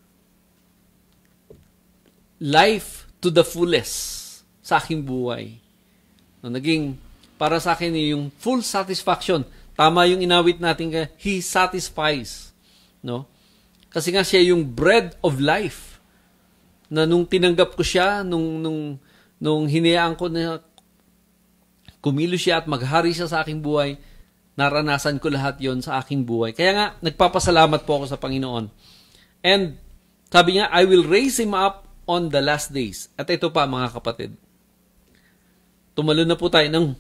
B: life to the fullest sa aking buhay. No, naging para sa akin yung full satisfaction. Tama yung inawit natin kaya, He satisfies. No? Kasi nga siya yung bread of life. na nung tinanggap ko siya, nung, nung, nung hinayaan ko na kumilos siya at maghari siya sa aking buhay, naranasan ko lahat yon sa aking buhay. Kaya nga, nagpapasalamat po ako sa Panginoon. And sabi niya, I will raise him up on the last days. At ito pa, mga kapatid. Tumalo na po tayo ng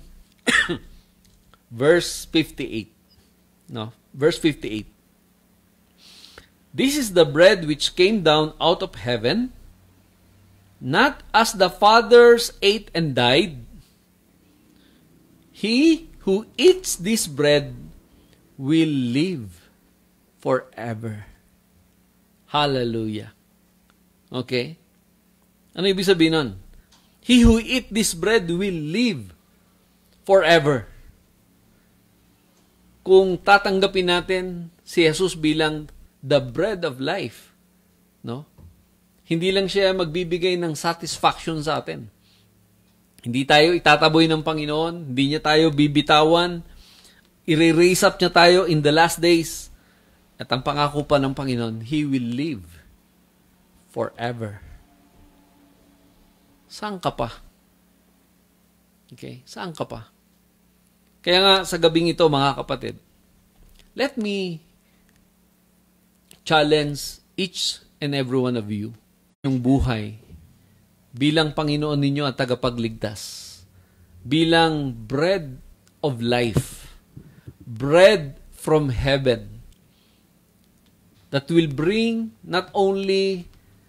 B: verse fifty-eight. No? Verse fifty-eight. This is the bread which came down out of heaven, not as the fathers ate and died. He who eats this bread will live forever. Hallelujah. Okay? Ano ibig sabihin nun? He who eat this bread will live forever. Kung tatanggapin natin si Jesus bilang the bread of life, no? Hindi lang siya magbibigay ng satisfaction sa atin. Hindi tayo itataboy ng Panginoon, hindi niya tayo bibitawan, i-raise up niya tayo in the last days. At ang pangako pa ng Panginoon, He will live forever. Saan ka pa? Okay, saan ka pa? Kaya nga sa gabing ito, mga kapatid, let me challenge each and every one of you yung buhay bilang Panginoon ninyo at tagapagligtas, bilang bread of life, bread from heaven that will bring not only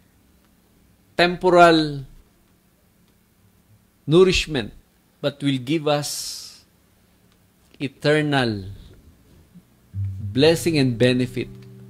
B: temporal nourishment but will give us eternal blessing and benefit.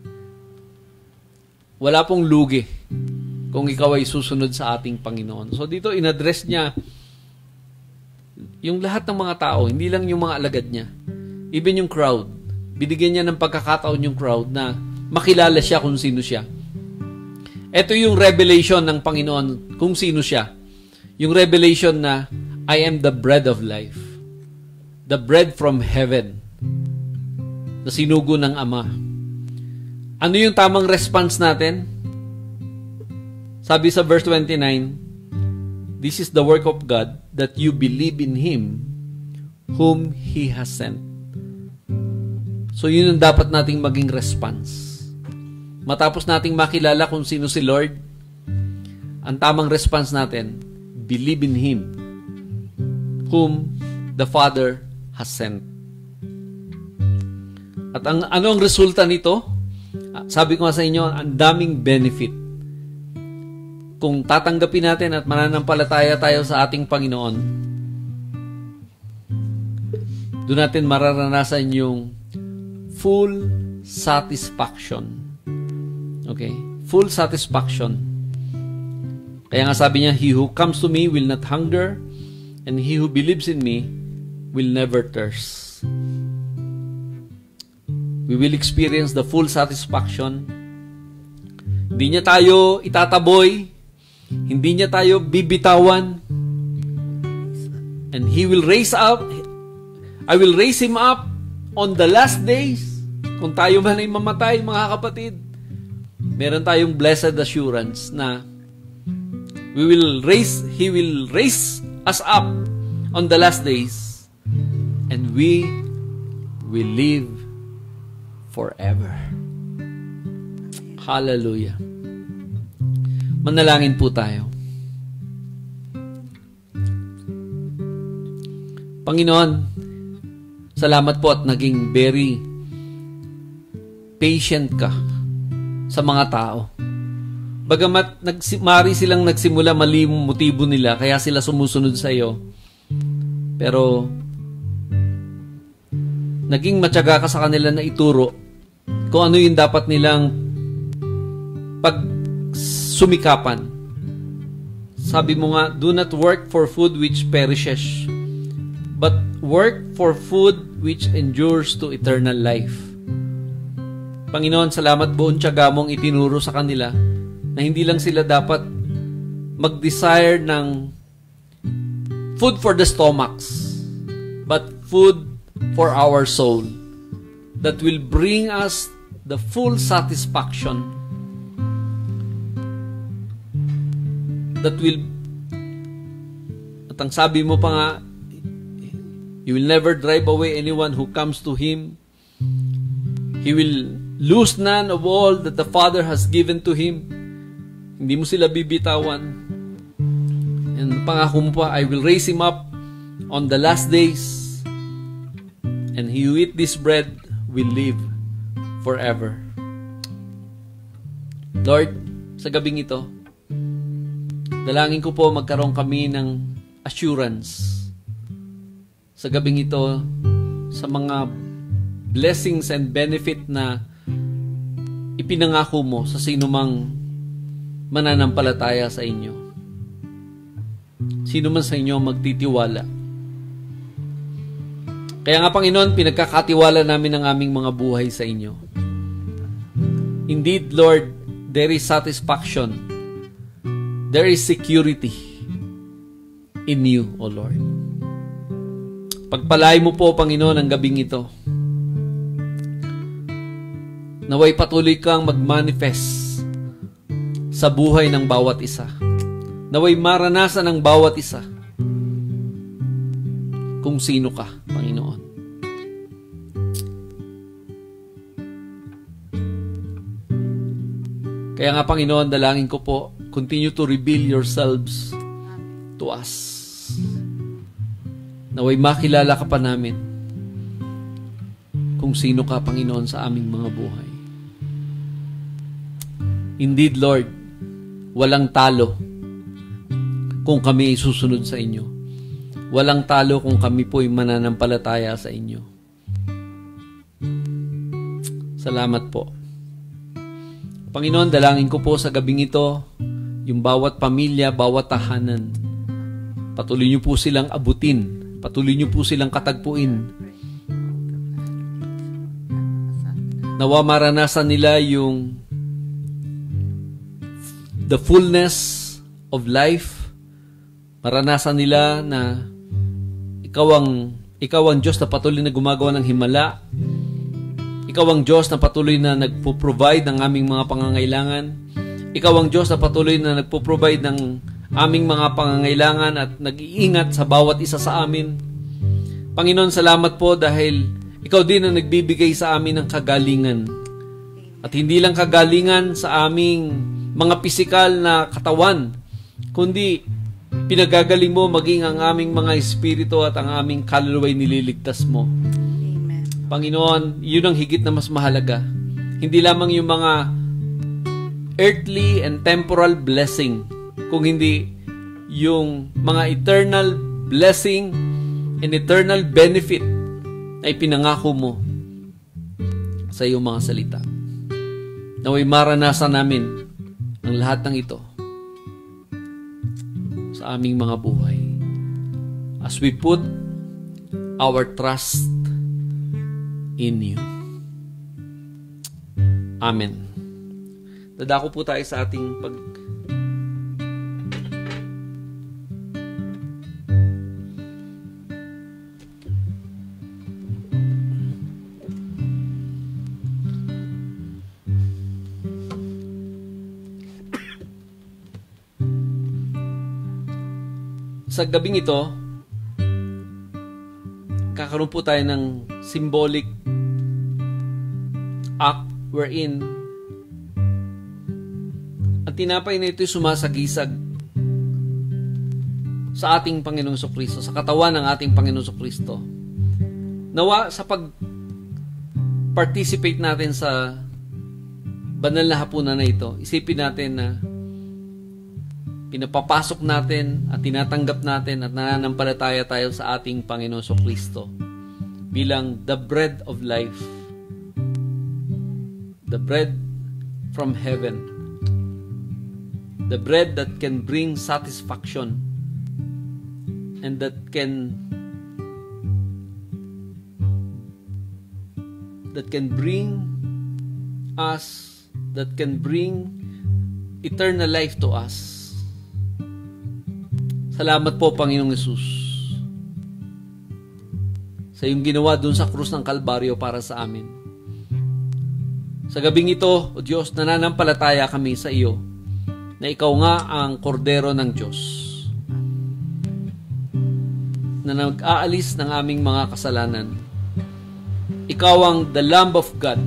B: Wala pong lugi kung ikaw ay susunod sa ating Panginoon. So dito in-address niya yung lahat ng mga tao, hindi lang yung mga alagad niya. Even yung crowd. Binigyan niya ng pagkakataon yung crowd na makilala siya kung sino siya. Ito yung revelation ng Panginoon kung sino siya. Yung revelation na I am the bread of life. The bread from heaven na sinugo ng Ama. Ano yung tamang response natin? Sabi sa verse twenty-nine, this is the work of God, that you believe in Him whom He has sent. So yun ang dapat nating maging response. Matapos nating makilala kung sino si Lord, ang tamang response natin, believe in Him whom the Father has sent. At ang ano ang resulta nito? Sabi ko nga sa inyo, ang daming benefit. Kung tatanggapin natin at mananampalataya tayo sa ating Panginoon, doon natin mararanasan yung full satisfaction. Okay? Full satisfaction. Kaya nga sabi niya, He who comes to me will not hunger, and he who believes in me will never thirst. We will experience the full satisfaction. Hindi niya tayo itataboy, hindi niya tayo bibitawan, and He will raise up, I will raise Him up on the last days. Kung tayo man ay mamatay, mga kapatid, meron tayong blessed assurance na we will raise, He will raise us up on the last days, and we will live forever. Hallelujah. Manalangin po tayo. Panginoon, salamat po at naging very patient ka sa mga tao. Bagamat mari silang nagsimula mali yung motibo nila, kaya sila sumusunod sa iyo. Pero naging matyaga ka sa kanila na ituro kung ano yung dapat nilang pag sumikapan. Sabi mo nga, do not work for food which perishes, but work for food which endures to eternal life. Panginoon, salamat buong tiyaga mong itinuro sa kanila na hindi lang sila dapat mag-desire ng food for the stomachs, but food for our soul that will bring us the full satisfaction that will, at ang sabi mo pa nga, He will never drive away anyone who comes to Him. He will lose none of all that the Father has given to Him. Hindi mo sila bibitawan. And pangako mo pa, I will raise Him up on the last days. And he who eat this bread will live forever. Lord, sa gabing ito, dalangin ko po magkaroon kami ng assurance sa gabing ito sa mga blessings and benefit na ipinangako mo sa sinumang mananampalataya sa inyo. Sino man sa inyo magtitiwala. Kaya nga, Panginoon, pinagkakatiwala namin ang aming mga buhay sa inyo. Indeed, Lord, there is satisfaction. There is security in you, O Lord. Pagpalain mo po, Panginoon, ang gabing ito. Naway patuloy kang mag-manifest sa buhay ng bawat isa. Naway maranasan ng bawat isa kung sino ka, Panginoon. Kaya nga, Panginoon, dalangin ko po, continue to reveal yourselves to us. Naway makilala ka pa namin kung sino ka, Panginoon, sa aming mga buhay. Indeed, Lord, walang talo kung kami ay susunod sa inyo. Walang talo kung kami po'y mananampalataya sa inyo. Salamat po. Panginoon, dalangin ko po sa gabing ito, yung bawat pamilya, bawat tahanan, patuloy niyo po silang abutin. Patuloy niyo po silang katagpuin. Nawa maranasan nila yung the fullness of life. Maranasan nila na ikaw ang, ikaw ang Diyos na patuloy na gumagawa ng himala. Ikaw ang Diyos na patuloy na nagpo-provide ng aming mga pangangailangan. Ikaw ang Diyos na patuloy na nagpo-provide ng aming mga pangangailangan at nag-iingat sa bawat isa sa amin. Panginoon, salamat po dahil ikaw din ang nagbibigay sa amin ng kagalingan. At hindi lang kagalingan sa aming mga pisikal na katawan, kundi pinagagaling mo maging ang aming mga espiritu at ang aming kaluluwa'y nililigtas mo.
A: Amen.
B: Panginoon, yun ang higit na mas mahalaga. Hindi lamang yung mga earthly and temporal blessing, kung hindi yung mga eternal blessing and eternal benefit ay pinangako mo sa iyong mga salita. Naway maranasan namin ang lahat ng ito sa aming mga buhay as we put our trust in you. Amen. Dadako po tayo sa ating pag sa gabing ito, kakaroon po tayo ng symbolic act wherein ang tinapay na ito ay sumasagisag sa ating Panginoong Jesucristo, sa katawan ng ating Panginoong Jesucristo. Nawa sa pag-participate natin sa banal na hapunan na ito, isipin natin na pinapapasok natin at tinatanggap natin at nananampalataya tayo sa ating Panginoon Jesucristo bilang the bread of life, the bread from heaven, the bread that can bring satisfaction and that can that can bring us, that can bring eternal life to us. Salamat po, Panginoong Hesus, sa iyong ginawa dun sa krus ng Kalbaryo para sa amin. Sa gabing ito, O Diyos, nananampalataya kami sa iyo na ikaw nga ang kordero ng Diyos na nag-aalis ng aming mga kasalanan. Ikaw ang the Lamb of God,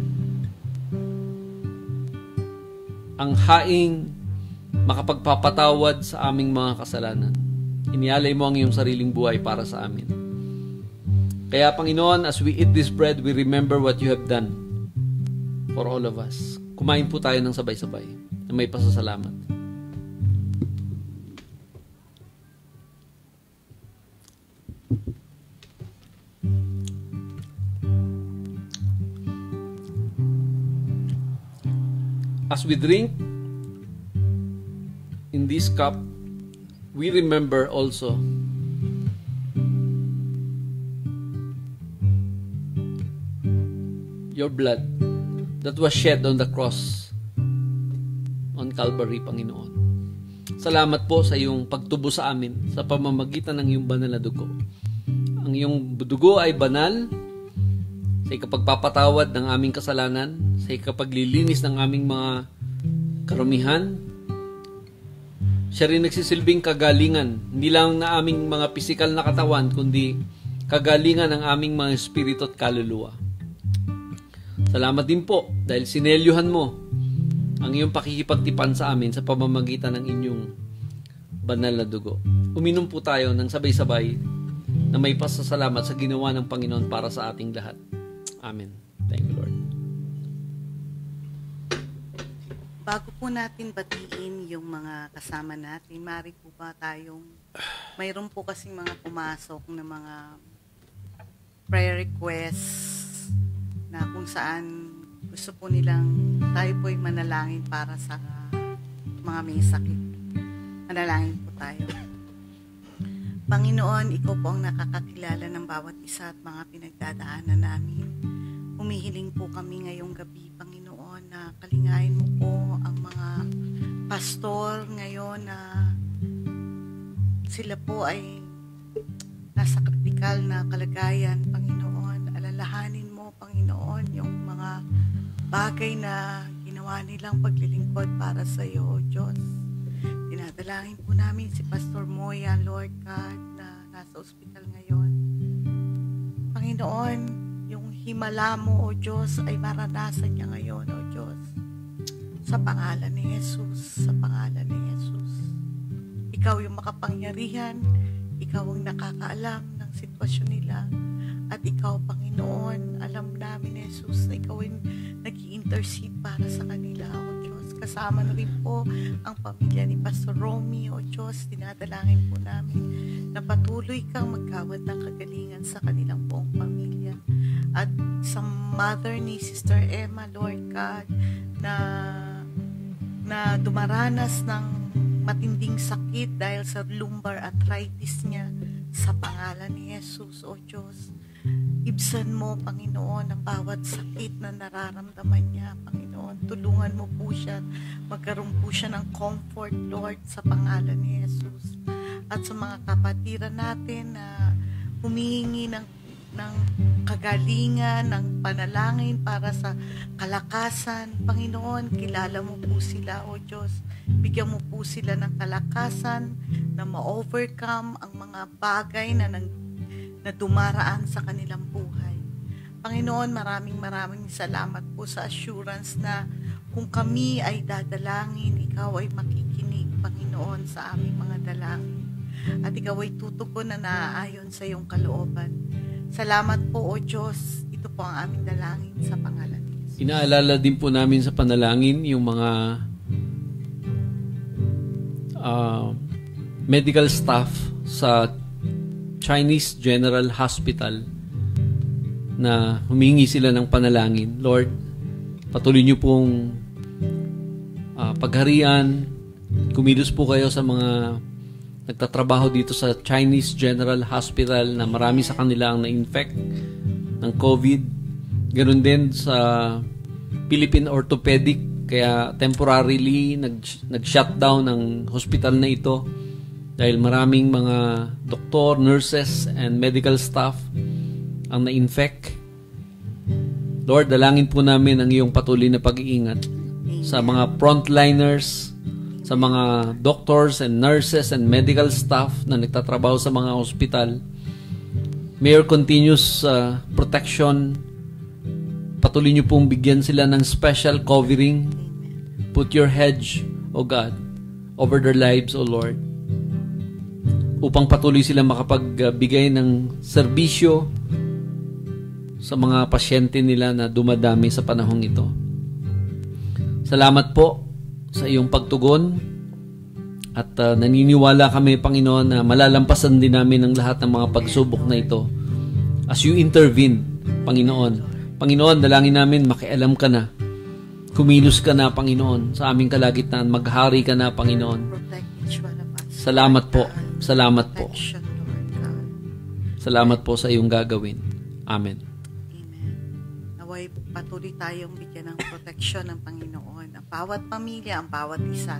B: ang haing makapagpapatawad sa aming mga kasalanan. Inialay mo ang iyong sariling buhay para sa amin. Kaya Panginoon, as we eat this bread, we remember what you have done for all of us. Kumain po tayo ng sabay-sabay na may pasasalamat. As we drink in this cup, we remember also your blood that was shed on the cross on Calvary, Panginoon. Salamat po sa iyong pagtubo sa amin sa pamamagitan ng iyong banal na dugo. Ang iyong dugo ay banal sa ikapagpapatawad ng aming kasalanan, sa ikapaglilinis ng aming mga karumihan. Siya rin nagsisilbing kagalingan, hindi lang na aming mga pisikal na katawan, kundi kagalingan ng aming mga espiritu at kaluluwa. Salamat din po dahil sinelyuhan mo ang iyong pakikipagtipan sa amin sa pamamagitan ng inyong banal na dugo. Uminom po tayo ng sabay-sabay na may pasasalamat sa ginawa ng Panginoon para sa ating lahat. Amen. Thank you, Lord.
A: Bago po natin batiin yung mga kasama natin, mari po ba tayong, mayroon po kasing mga pumasok na mga prayer requests na kung saan gusto po nilang tayo po'y manalangin para sa mga may sakit. Manalangin po tayo. Panginoon, ikaw po ang nakakakilala ng bawat isa at mga pinagdadaanan namin. Humihiling po kami ngayong gabi, Panginoon, na kalingain mo po ang mga pastor ngayon na sila po ay nasa kritikal na kalagayan, Panginoon. Alalahanin mo, Panginoon, yung mga bagay na ginawa nilang paglilingkod para sa iyo, O Diyos. Dinadalangin po namin si Pastor Moya, Lord God, na nasa ospital ngayon. Panginoon, yung himala mo, O Diyos, ay maranasan niya ngayon, O Diyos. Sa pangalan ni Jesus, sa pangalan ni Jesus. Ikaw yung makapangyarihan, ikaw ang nakakaalam ng sitwasyon nila. At ikaw, Panginoon, alam namin, Jesus, na ikaw yung nag-i-intercede para sa kanila, O Diyos. Kasama na rin po ang pamilya ni Pastor Romy, O Diyos. Dinadalangin po namin na patuloy kang magkawad ng kagalingan sa kanilang buong pamilya. At sa mother ni Sister Emma, Lord God, na, na dumaranas ng matinding sakit dahil sa lumbar arthritis niya, sa pangalan ni Jesus, O Diyos. Ibsan mo, Panginoon, ang bawat sakit na nararamdaman niya, Panginoon. Tulungan mo po siya, magkaroon po siya ng comfort, Lord, sa pangalan ni Jesus. At sa mga kapatiran natin na humihingi ng, ng kagalingan, ng panalangin para sa kalakasan, Panginoon, kilala mo po sila, O Diyos. Bigyan mo po sila ng kalakasan na ma-overcome ang mga bagay na nang na dumaraan sa kanilang buhay. Panginoon, maraming maraming salamat po sa assurance na kung kami ay dadalangin, ikaw ay makikinig, Panginoon, sa aming mga dalangin. At ikaw ay tutugon na naaayon sa iyong kalooban. Salamat po, O Diyos. Ito po ang aming dalangin sa pangalan ni Jesus.
B: Inaalala din po namin sa panalangin yung mga uh, medical staff sa Chinese General Hospital na humingi sila ng panalangin. Lord, patuloy niyo pong uh, pagharian. Kumilos po kayo sa mga nagtatrabaho dito sa Chinese General Hospital na marami sa kanila ang na-infect ng COVID. Ganun din sa Philippine Orthopedic, kaya temporarily nag, nag-shutdown ang hospital na ito dahil maraming mga doktor, nurses, and medical staff ang na-infect. Lord, dalangin po namin ang iyong patuloy na pag-iingat sa mga frontliners, sa mga doctors and nurses and medical staff na nagtatrabaho sa mga hospital. May your continuous uh, protection. Patuloy niyo pong bigyan sila ng special covering. Put your hedge, O God, over their lives, O Lord, upang patuloy sila makapagbigay ng serbisyo sa mga pasyente nila na dumadami sa panahong ito. Salamat po sa iyong pagtugon at uh, naniniwala kami, Panginoon, na malalampasan din namin ang lahat ng mga pagsubok na ito as you intervene, Panginoon. Panginoon, dalangin namin makialam ka na. Kumilos ka na, Panginoon, sa aming kalagitnaan. Maghari ka na, Panginoon. Salamat po. Salamat po. Salamat po sa iyong gagawin. Amen.
A: Amen. Naway patuloy tayong bigyan ng proteksyon ng Panginoon. Ang bawat pamilya, ang bawat isa,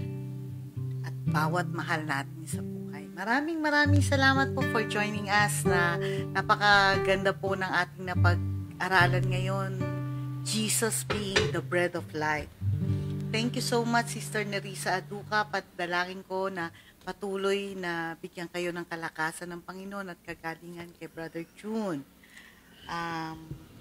A: at bawat mahal natin sa buhay. Maraming maraming salamat po for joining us na napakaganda po ng ating napag-aralan ngayon. Jesus being the bread of life. Thank you so much, Sister Nerissa Aduca. Patdalangin ko na patuloy na bigyan kayo ng kalakasan ng Panginoon at kagalingan kay Brother June. Um,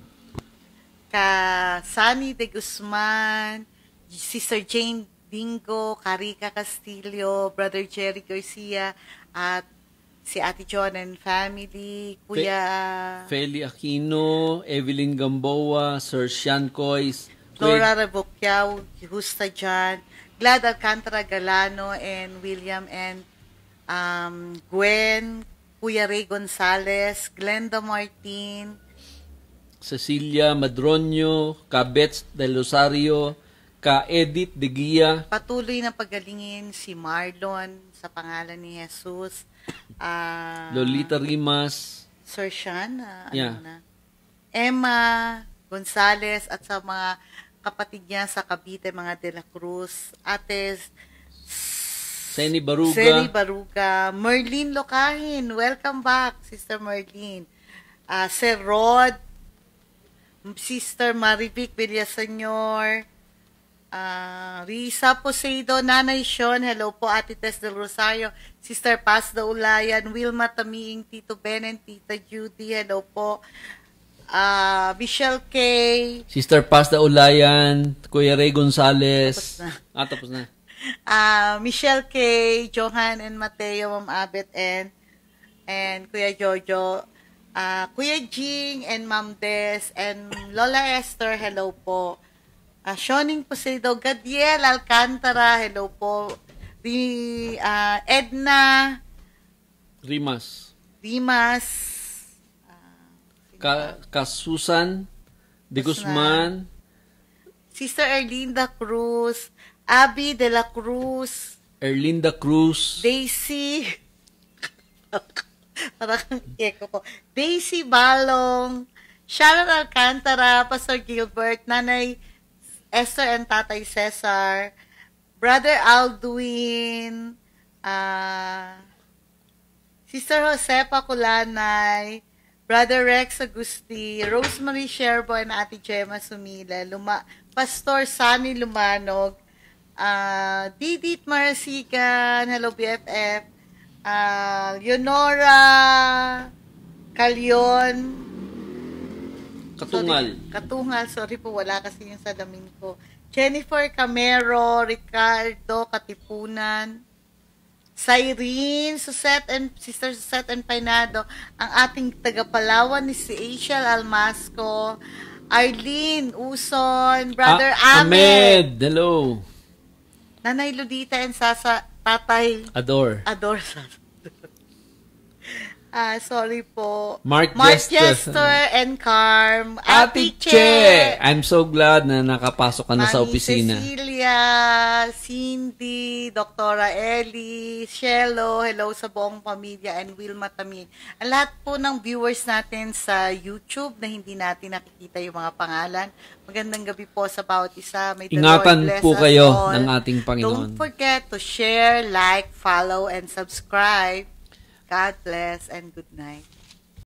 A: ka Sunny de Guzman, Sister Jane Dingo, Carica Castillo, Brother Jerry Garcia, at si Ate John and family, Kuya
B: Feli Aquino, Evelyn Gamboa, Sir Sean Coys,
A: Laura Reboquiao, Justa John, Glad Alcantara Galano, and William and um, Gwen, Kuya Ray Gonzalez, Glenda Martin,
B: Cecilia Madronio, Ka Bets del Rosario, Ka Edith de Guia.
A: Patuloy na pagalingin si Marlon sa pangalan ni Jesus. Uh,
B: Lolita Rimas,
A: Sir Sean, uh,
B: yeah.
A: ano na, Emma Gonzalez, at sa mga kapatid niya sa Cavite, mga De La Cruz, Ate
B: Seni Baruga,
A: Seni Baruga, Merlin Locahin, welcome back, Sister Merlin, uh, Sir Rod, Sister Marivic Villaseñor, Uh, Risa Poseido, Nanay Sean, hello po, Ate Tess del Rosario, Sister Paz de Ulayan, Wilma Tamiing, Tito Ben and Tita Judy, hello po, uh, Michelle K,
B: Sister Paz de Ulayan, Kuya Ray Gonzalez,
A: tapos na.
B: ah, tapos na.
A: Uh, Michelle K, Johan and Mateo, Ma'am Abet and and Kuya Jojo, uh, Kuya Jing and Ma'am Des and Lola Esther, hello po. Uh, Shoning Poseido, Gadiel Alcantara, hello po. Di, uh, Edna
B: Rimas,
A: Rimas, uh,
B: Ka, Ka Susan de Guzman,
A: Sister Erlinda Cruz, Abby de la Cruz,
B: Erlinda Cruz,
A: Daisy, parang echo ko, Daisy Balong, Sharon Alcantara, Pastor Gilbert, Nanay Esther and Tatay Cesar, Brother Alduin, uh, Sister Josepa Culanay, Brother Rex Agusti, Rosemary Sherbo and Ate Gemma Sumila, Luma, Pastor Sunny Lumanog, uh, Didit Marasigan, hello B F F, uh, Leonora Calyon,
B: Katungal.
A: Sorry, Katungal, sorry po, wala kasi yung salamin ko. Jennifer Camero, Ricardo Katipunan, Cyrene, Susette and Sister Susette and Painado, ang ating taga-Palawan ni si Asiel Almasco, Arlene Uson, Brother
B: ah,
A: Ahmed,
B: Ahmed, hello.
A: Nanay Ludita and Sasa, Tatay
B: Ador.
A: Ador Sasa. Ah, sorry po.
B: Mark,
A: Mark
B: Jester.
A: Jester and Carm.
B: Ate Che! I'm so glad na nakapasok ka na sa
A: Mami
B: opisina.
A: Cecilia, Cindy, Doktora Ellie, Shelo, hello sa buong pamilya, and Wilma Tamin. Ang lahat po ng viewers natin sa YouTube na hindi natin nakikita yung mga pangalan. Magandang gabi po sa bawat isa. May the
B: Ingatan
A: Lord bless
B: po
A: us
B: kayo
A: all.
B: ng ating Panginoon.
A: Don't forget to share, like, follow, and subscribe. God bless and good night.